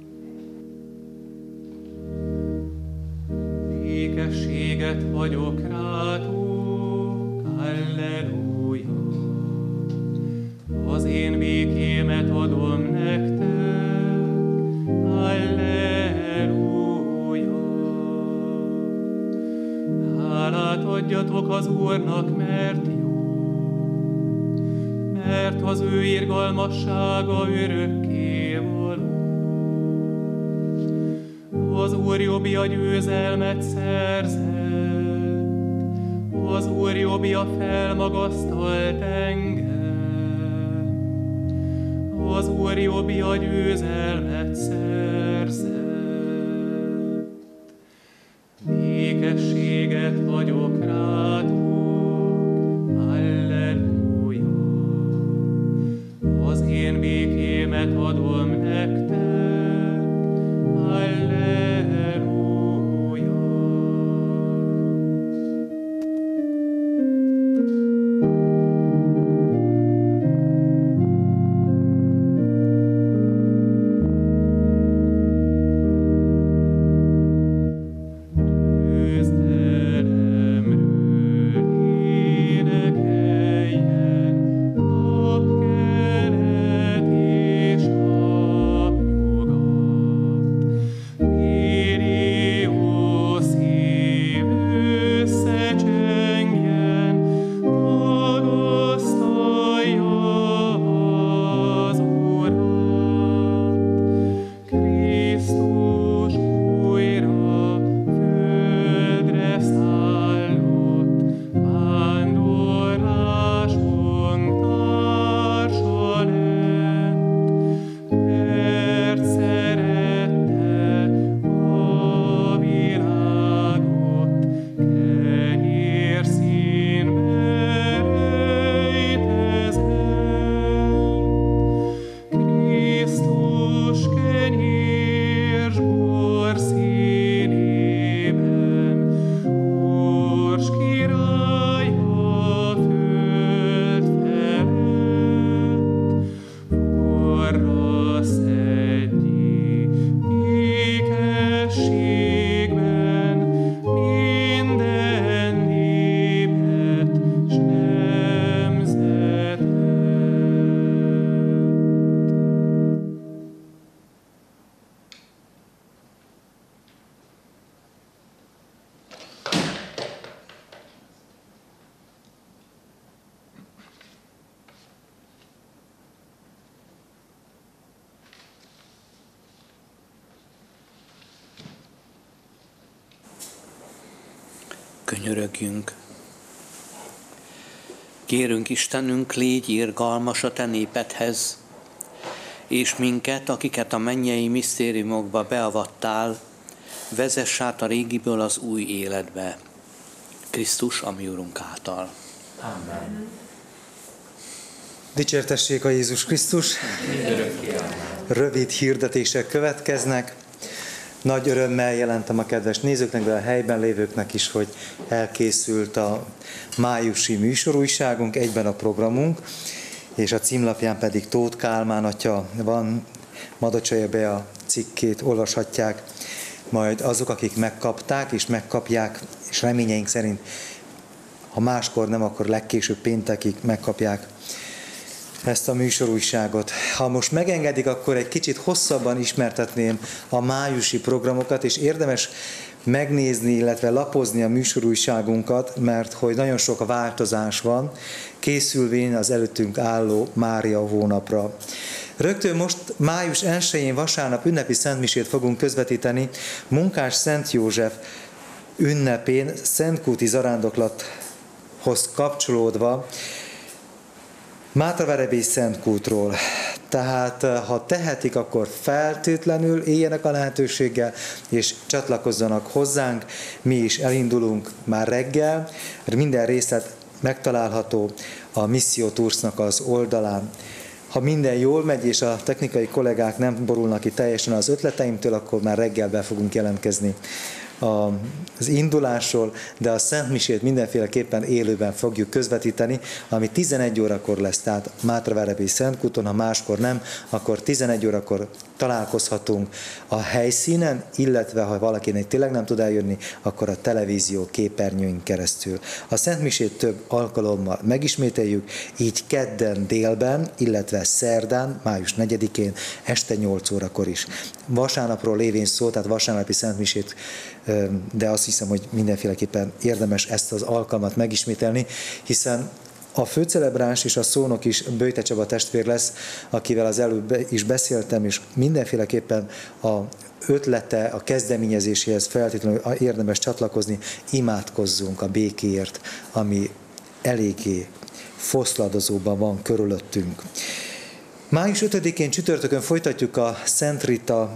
Békességet vagyok rátok, halleluja. Az én békémet adom nektek, halleluja. Hálát adjatok az Úrnak, mert jó, mert az ő irgalmassága örökké való. Az Úr jobbja győzelmet szerzett, az Úr jobbja felmagasztalt engem. Az Úr jobbja győzelmet szerzett. Békességet vagyok rátok, halleluja. Az én békémet adom nektek, halleluja. Könyörögjünk. Kérünk Istenünk, légy irgalmas a te népedhez, és minket, akiket a mennyei misztériumokba beavattál, vezess át a régiből az új életbe. Krisztus, a mi Urunk által. Amen. Dicsértessék a Jézus Krisztus! Rövid hirdetések következnek. Nagy örömmel jelentem a kedves nézőknek, de a helyben lévőknek is, hogy elkészült a májusi műsorújságunk, egyben a programunk, és a címlapján pedig Tóth Kálmán atya van, madacsolja be a cikkét, olvashatják majd azok, akik megkapták és megkapják, és reményeink szerint, ha máskor nem, akkor legkésőbb péntekig megkapják ezt a műsorújságot. Ha most megengedik, akkor egy kicsit hosszabban ismertetném a májusi programokat, és érdemes megnézni, illetve lapozni a műsorújságunkat, mert hogy nagyon sok változás van, készülvén az előttünk álló Mária hónapra. Rögtön most május 1-én vasárnap ünnepi szentmisét fogunk közvetíteni Munkás Szent József ünnepén, Szentkúti zarándoklathoz kapcsolódva, Mátraverebély Szentkútról. Tehát, ha tehetik, akkor feltétlenül éljenek a lehetőséggel, és csatlakozzanak hozzánk. Mi is elindulunk már reggel, minden részlet megtalálható a Missio Toursnak az oldalán. Ha minden jól megy, és a technikai kollégák nem borulnak ki teljesen az ötleteimtől, akkor már reggel be fogunk jelentkezni az indulásról, de a Szentmisét mindenféleképpen élőben fogjuk közvetíteni, ami 11 órakor lesz, tehát Mátraverebély Szentkúton, ha máskor nem, akkor 11 órakor találkozhatunk a helyszínen, illetve ha valakinek tényleg nem tud eljönni, akkor a televízió képernyőink keresztül. A Szentmisét több alkalommal megismételjük, így kedden délben, illetve szerdán, május 4-én, este 8 órakor is. Vasárnapról lévén szó, tehát vasárnapi Szentmisét, de azt hiszem, hogy mindenféleképpen érdemes ezt az alkalmat megismételni, hiszen a főcelebráns és a szónok is Böjte Csaba testvér lesz, akivel az előbb is beszéltem, és mindenféleképpen a ötlete, a kezdeményezéséhez feltétlenül érdemes csatlakozni, imádkozzunk a békéért, ami eléggé foszladozóban van körülöttünk. Május 5-én csütörtökön folytatjuk a Szent Rita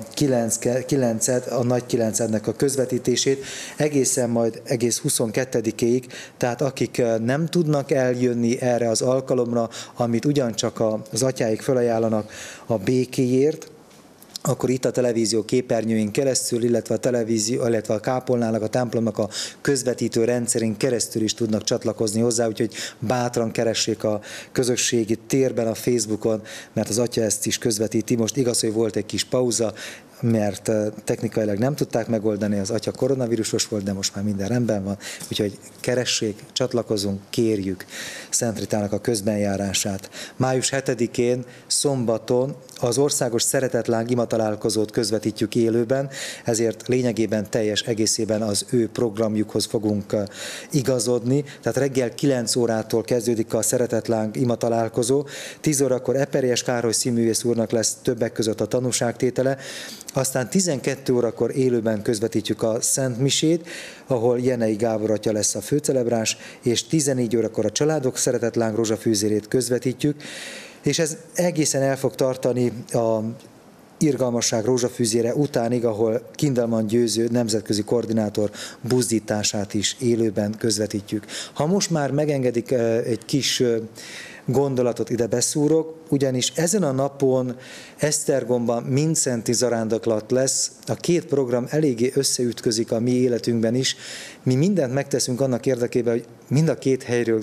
9-et, a Nagy 9-nek a közvetítését, egészen majd egész 22-ig, tehát akik nem tudnak eljönni erre az alkalomra, amit ugyancsak az atyáik felajánlanak a békéért, akkor itt a televízió képernyőin keresztül, illetve a kápolnának, a templomnak a közvetítő rendszerén keresztül is tudnak csatlakozni hozzá, úgyhogy bátran keressék a közösségi térben, a Facebookon, mert az atya ezt is közvetíti. Most igaz, hogy volt egy kis pauza, mert technikailag nem tudták megoldani, az atya koronavírusos volt, de most már minden rendben van, úgyhogy keressék, csatlakozunk, kérjük Szent Ritának a közbenjárását. Május 7-én szombaton az országos szeretetláng imatalálkozót közvetítjük élőben, ezért lényegében teljes egészében az ő programjukhoz fogunk igazodni, tehát reggel 9 órától kezdődik a szeretetláng imatalálkozó, 10 órakor Eperjes Károly színművész úrnak lesz többek között a tanúságtétele, aztán 12 órakor élőben közvetítjük a Szent Misét, ahol Jenei Gábor atya lesz a főcelebráns, és 14 órakor a Családok Szeretetláng rózsafűzérét közvetítjük, és ez egészen el fog tartani a Irgalmasság rózsafűzére utánig, ahol Kindelman Győző nemzetközi koordinátor buzdítását is élőben közvetítjük. Ha most már megengedik egy kis gondolatot ide beszúrok, ugyanis ezen a napon Esztergomban mindszenti zarándoklat lesz, a két program eléggé összeütközik a mi életünkben is, mi mindent megteszünk annak érdekében, hogy mind a két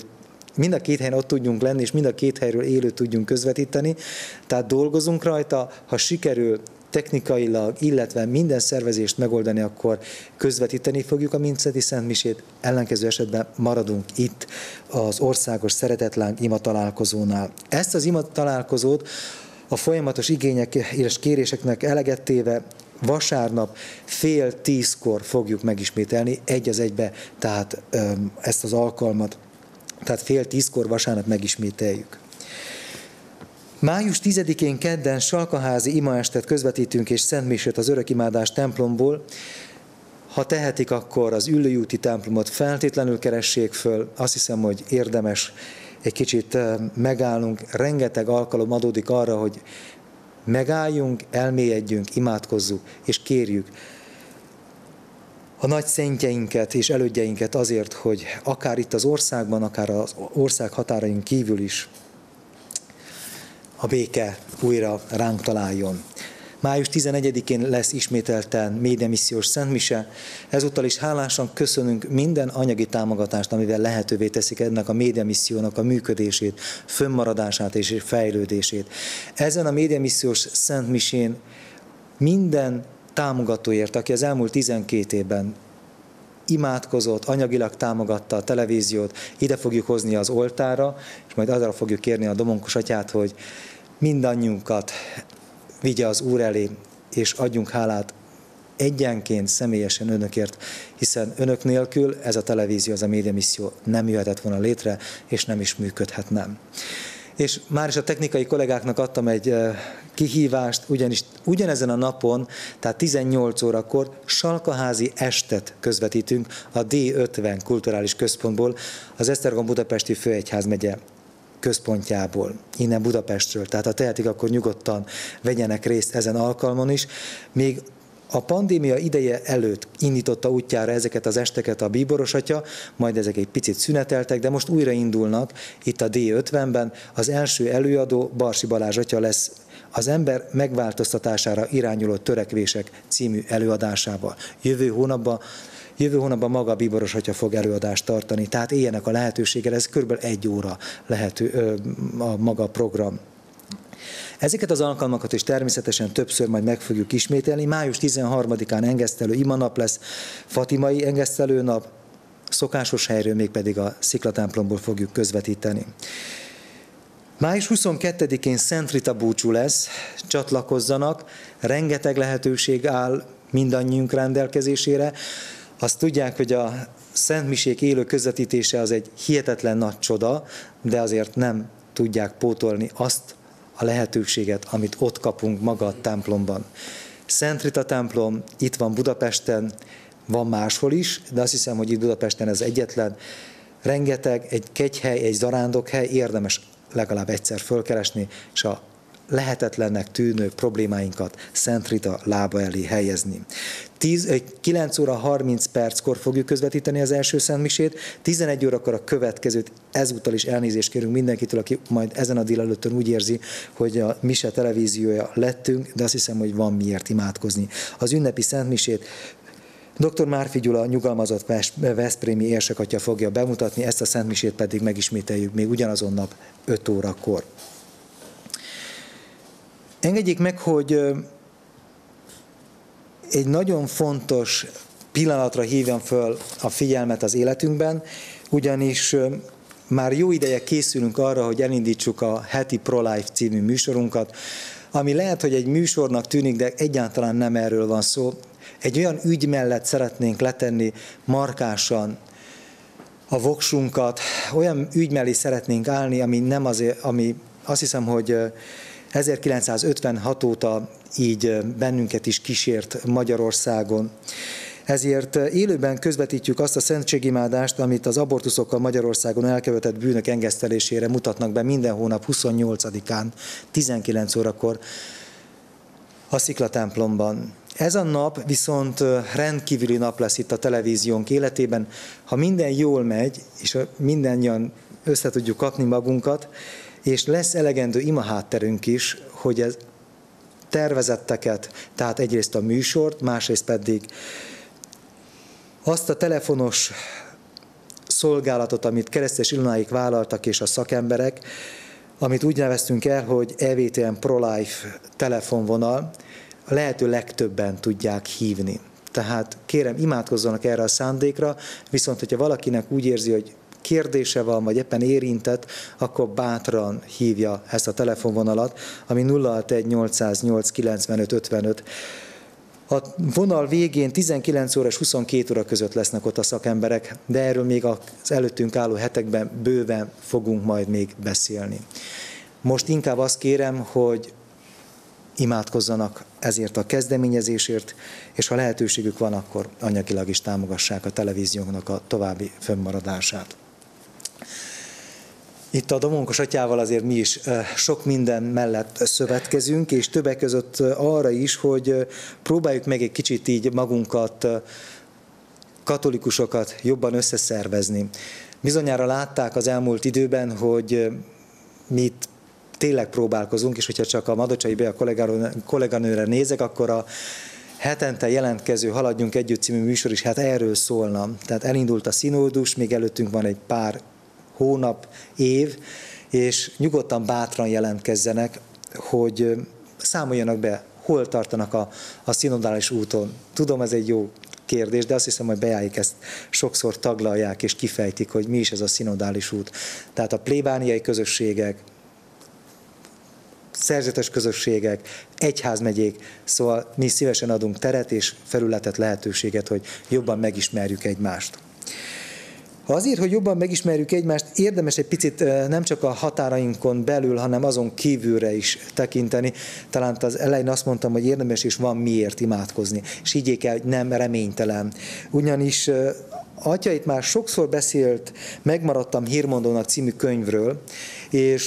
helyen ott tudjunk lenni, és mind a két helyről élőt tudjunk közvetíteni, tehát dolgozunk rajta, ha sikerül technikailag, illetve minden szervezést megoldani, akkor közvetíteni fogjuk a mindszenti szentmisét, ellenkező esetben maradunk itt az országos szeretetláng imatalálkozónál. Ezt az imatalálkozót a folyamatos igények és kéréseknek eleget téve vasárnap 9:30 fogjuk megismételni, egy az egybe, tehát ezt az alkalmat, tehát 9:30 vasárnap megismételjük. Május 10-én kedden Salkaházi imaestet közvetítünk és szentmisét az Örökimádás templomból. Ha tehetik, akkor az Üllői úti templomot feltétlenül keressék föl. Azt hiszem, hogy érdemes egy kicsit megállnunk. Rengeteg alkalom adódik arra, hogy megálljunk, elmélyedjünk, imádkozzuk és kérjük a nagy szentjeinket és elődjeinket azért, hogy akár itt az országban, akár az ország határain kívül is a béke újra ránk találjon. Május 11-én lesz ismételten médiamissziós szentmise. Ezúttal is hálásan köszönünk minden anyagi támogatást, amivel lehetővé teszik ennek a médiamissziónak a működését, fönnmaradását és fejlődését. Ezen a médiamissziós szentmisén minden támogatóért, aki az elmúlt 12 évben imádkozott, anyagilag támogatta a televíziót, ide fogjuk hozni az oltárra, és majd arra fogjuk kérni a Domonkos Atyát, hogy mindannyiunkat vigye az Úr elé, és adjunk hálát egyenként, személyesen önökért, hiszen önök nélkül ez a televízió, ez a médiamisszió nem jöhetett volna létre, és nem is működhetne. És már is a technikai kollégáknak adtam egy kihívást, ugyanezen a napon, tehát 18 órakor Salkaházi estet közvetítünk a D50 kulturális központból, az Esztergom Budapesti Főegyházmegye központjából, innen Budapestről. Tehát ha tehetik, akkor nyugodtan vegyenek részt ezen alkalmon is. Még a pandémia ideje előtt indította útjára ezeket az esteket a Bíboros Atya, majd ezek egy picit szüneteltek, de most újra indulnak itt a D50-ben. Az első előadó Barsi Balázs atya lesz az ember megváltoztatására irányuló törekvések című előadásával. Jövő hónapban maga a Bíboros Atya fog előadást tartani, tehát éljenek a lehetőséggel, ez kb. 1 óra lehető a maga program. Ezeket az alkalmakat is természetesen többször majd meg fogjuk ismételni. Május 13-án engesztelő imanap lesz, fatimai engesztelő nap, szokásos helyről mégpedig a Sziklatemplomból fogjuk közvetíteni. Május 22-én Szent Rita búcsú lesz, csatlakozzanak, rengeteg lehetőség áll mindannyiunk rendelkezésére. Azt tudják, hogy a szentmisék élő közvetítése az egy hihetetlen nagy csoda, de azért nem tudják pótolni azt a lehetőséget, amit ott kapunk maga a templomban. Szent Rita templom itt van Budapesten, van máshol is, de azt hiszem, hogy itt Budapesten ez egyetlen. Rengeteg, egy kegyhely, egy zarándokhely, érdemes legalább egyszer fölkeresni, és a lehetetlennek tűnő problémáinkat Szent Rita lába elé helyezni. 9 óra 30 perckor fogjuk közvetíteni az első szentmisét, 11 órakor a következőt, ezúttal is elnézést kérünk mindenkitől, aki majd ezen a délelőttön úgy érzi, hogy a mise televíziója lettünk, de azt hiszem, hogy van miért imádkozni. Az ünnepi szentmisét dr. Márfi Gyula nyugalmazott veszprémi érsekatya fogja bemutatni, ezt a szentmisét pedig megismételjük még ugyanazon nap 5 órakor. Engedjék meg, hogy egy nagyon fontos pillanatra hívjam föl a figyelmet az életünkben, ugyanis már jó ideje készülünk arra, hogy elindítsuk a heti Pro-Life című műsorunkat, ami lehet, hogy egy műsornak tűnik, de egyáltalán nem erről van szó. Egy olyan ügy mellett szeretnénk letenni markásan a voksunkat, olyan ügy mellé szeretnénk állni, ami azt hiszem, hogy 1956 óta így bennünket is kísért Magyarországon. Ezért élőben közvetítjük azt a szentségimádást, amit az abortuszokkal Magyarországon elkövetett bűnök engesztelésére mutatnak be minden hónap 28-án, 19 órakor a Sziklatemplomban. Ez a nap viszont rendkívüli nap lesz itt a televíziónk életében. Ha minden jól megy, és mindannyian össze tudjuk kapni magunkat, és lesz elegendő imahátterünk is, hogy ez tervezetteket, tehát egyrészt a műsort, másrészt pedig azt a telefonos szolgálatot, amit Keresztes Ilonáik vállaltak és a szakemberek, amit úgy neveztünk el, hogy EVTM Pro-Life telefonvonal, a lehető legtöbben tudják hívni. Tehát kérem, imádkozzanak erre a szándékra, viszont hogyha valakinek úgy érzi, hogy kérdése van, vagy éppen érintett, akkor bátran hívja ezt a telefonvonalat, ami 061 808 95 55. A vonal végén 19 óra és 22 óra között lesznek ott a szakemberek, de erről még az előttünk álló hetekben bőven fogunk majd még beszélni. Most inkább azt kérem, hogy imádkozzanak ezért a kezdeményezésért, és ha lehetőségük van, akkor anyagilag is támogassák a televíziónknak a további fönnmaradását. Itt a Domonkos Atyával azért mi is sok minden mellett szövetkezünk, és többek között arra is, hogy próbáljuk meg egy kicsit így magunkat katolikusokat jobban összeszervezni. Bizonyára látták az elmúlt időben, hogy mi itt tényleg próbálkozunk, és hogyha csak a Madocsai Bea kolléganőre nézek, akkor a hetente jelentkező Haladjunk Együtt című műsor is hát erről szólna. Tehát elindult a színódus, még előttünk van egy pár hónap, év, és nyugodtan, bátran jelentkezzenek, hogy számoljanak be, hol tartanak a szinodális úton. Tudom, ez egy jó kérdés, de azt hiszem, hogy Beáik ezt sokszor taglalják és kifejtik, hogy mi is ez a szinodális út. Tehát a plébániai közösségek, szerzetes közösségek, egyházmegyék, szóval mi szívesen adunk teret és felületet, lehetőséget, hogy jobban megismerjük egymást. Azért, hogy jobban megismerjük egymást, érdemes egy picit nem csak a határainkon belül, hanem azon kívülre is tekinteni. Talán az elején azt mondtam, hogy érdemes és van miért imádkozni. És higgyék el, hogy nem reménytelen. Ugyanis Atya itt már sokszor beszélt Megmaradtam hírmondónak című könyvről, és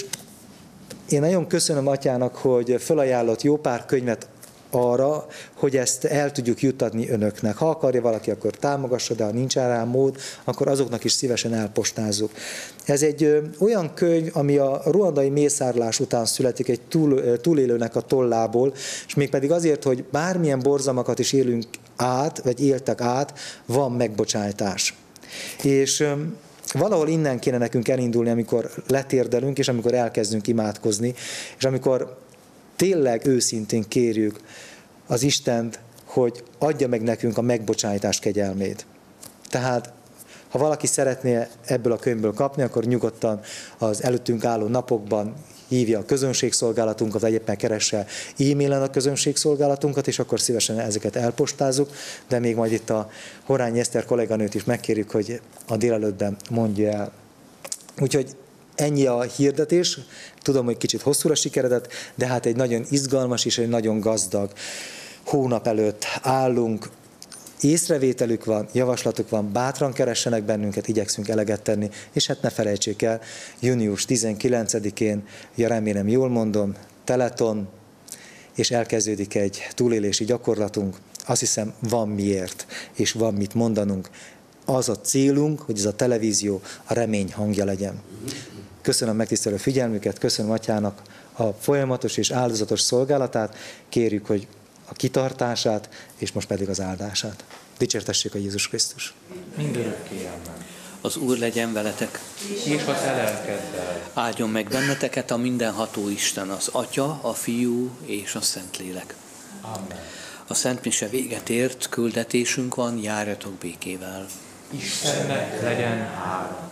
én nagyon köszönöm Atyának, hogy felajánlott jó pár könyvet arra, hogy ezt el tudjuk juttatni önöknek. Ha akarja valaki, akkor támogassa, de ha nincs rá mód, akkor azoknak is szívesen elpostázzuk. Ez egy olyan könyv, ami a ruandai mészárlás után születik egy túlélőnek a tollából, és mégpedig azért, hogy bármilyen borzalmakat is élünk át, vagy éltek át, van megbocsájtás. És valahol innen kéne nekünk elindulni, amikor letérdelünk, és amikor elkezdünk imádkozni, és amikor tényleg őszintén kérjük az Istent, hogy adja meg nekünk a megbocsájtás kegyelmét. Tehát, ha valaki szeretné ebből a könyvből kapni, akkor nyugodtan az előttünk álló napokban hívja a közönségszolgálatunkat, vagy éppen keresse e-mailen a közönségszolgálatunkat, és akkor szívesen ezeket elpostázzuk, de még majd itt a Horányi Eszter kolléganőt is megkérjük, hogy a délelőttben mondja el. Úgyhogy ennyi a hirdetés, tudom, hogy kicsit hosszúra sikeredett, de hát egy nagyon izgalmas és egy nagyon gazdag hónap előtt állunk. Észrevételük van, javaslatuk van, bátran keressenek bennünket, igyekszünk eleget tenni, és hát ne felejtsék el, június 19-én, ja remélem jól mondom, Teleton, és elkezdődik egy túlélési gyakorlatunk. Azt hiszem, van miért, és van mit mondanunk. Az a célunk, hogy ez a televízió a remény hangja legyen. Köszönöm megtisztelő figyelmüket, köszönöm Atyának a folyamatos és áldozatos szolgálatát, kérjük, hogy a kitartását, és most pedig az áldását. Dicsértessék a Jézus Krisztus! Mindörökké amen. Az Úr legyen veletek, És a te lelkeddel. áldjon meg benneteket a mindenható Isten, az Atya, a Fiú és a Szentlélek. Amen. A Szent Mise véget ért, küldetésünk van, járjatok békével. Istennek legyen hála.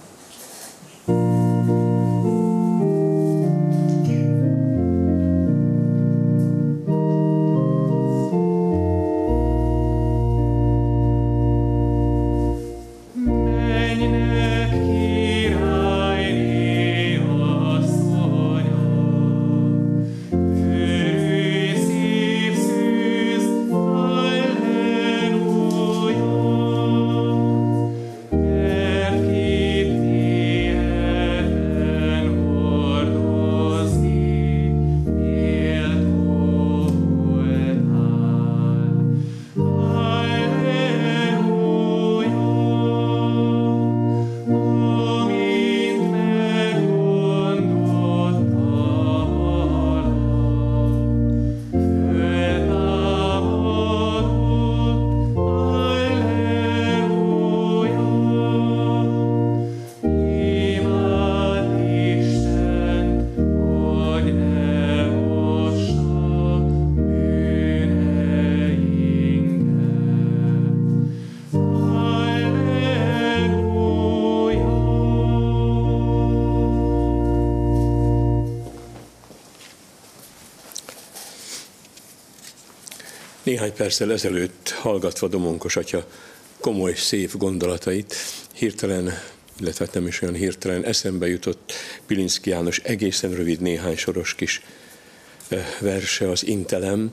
Néhány perccel ezelőtt hallgatva Domonkos atya komoly, szép gondolatait, hirtelen, illetve nem is olyan hirtelen eszembe jutott Pilinszky János egészen rövid néhány soros kis verse, az Intelem.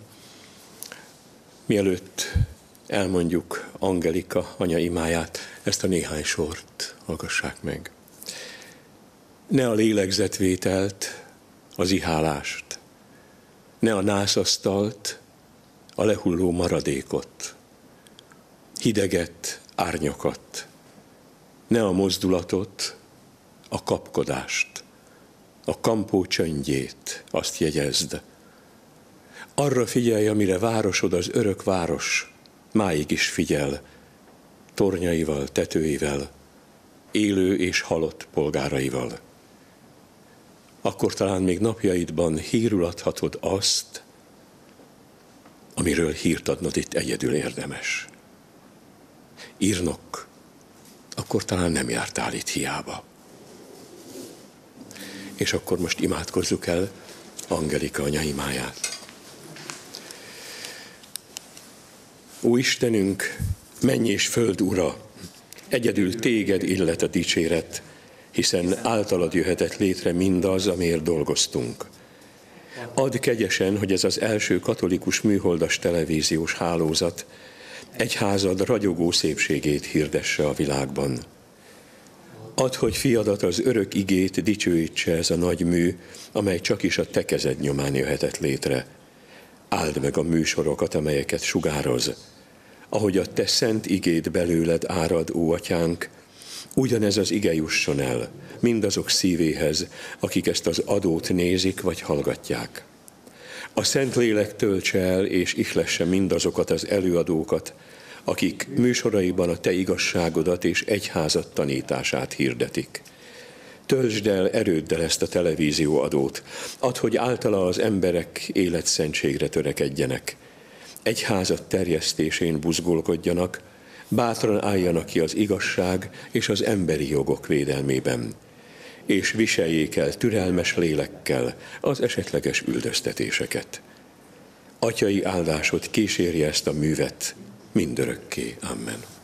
Mielőtt elmondjuk Angelika anya imáját, ezt a néhány sort hallgassák meg. Ne a lélegzetvételt, az ihálást, ne a nászasztalt, a lehulló maradékot, hideget, árnyakat, ne a mozdulatot, a kapkodást, a kampó csöndjét, azt jegyezd. Arra figyelj, amire városod, az örök város, máig is figyel, tornyaival, tetőivel, élő és halott polgáraival. Akkor talán még napjaidban hírül adhatod azt, amiről hírt adnod itt egyedül érdemes. Írnok, akkor talán nem jártál itt hiába. És akkor most imádkozzuk el Angelika anyaimáját. Ó Istenünk, menny és föld ura, egyedül téged illet a dicséret, hiszen általad jöhetett létre mindaz, amiért dolgoztunk. Add kegyesen, hogy ez az első katolikus műholdas televíziós hálózat egyházad ragyogó szépségét hirdesse a világban. Add, hogy fiadat, az örök igét dicsőítse ez a nagy mű, amely csakis a te kezed nyomán jöhetett létre. Áld meg a műsorokat, amelyeket sugároz. Ahogy a te szent igéd belőled árad, ó atyánk, ugyanez az ige jusson el mindazok szívéhez, akik ezt az adót nézik vagy hallgatják. A Szentlélek töltse el és ihlesse mindazokat az előadókat, akik műsoraiban a te igazságodat és egyházad tanítását hirdetik. Töltsd el erőddel ezt a televízióadót, add, hogy általa az emberek életszentségre törekedjenek. Egyházad terjesztésén buzgolkodjanak, bátran álljanak ki az igazság és az emberi jogok védelmében, és viseljék el türelmes lélekkel az esetleges üldöztetéseket. Atyai áldásod kísérje ezt a művet mindörökké. Amen.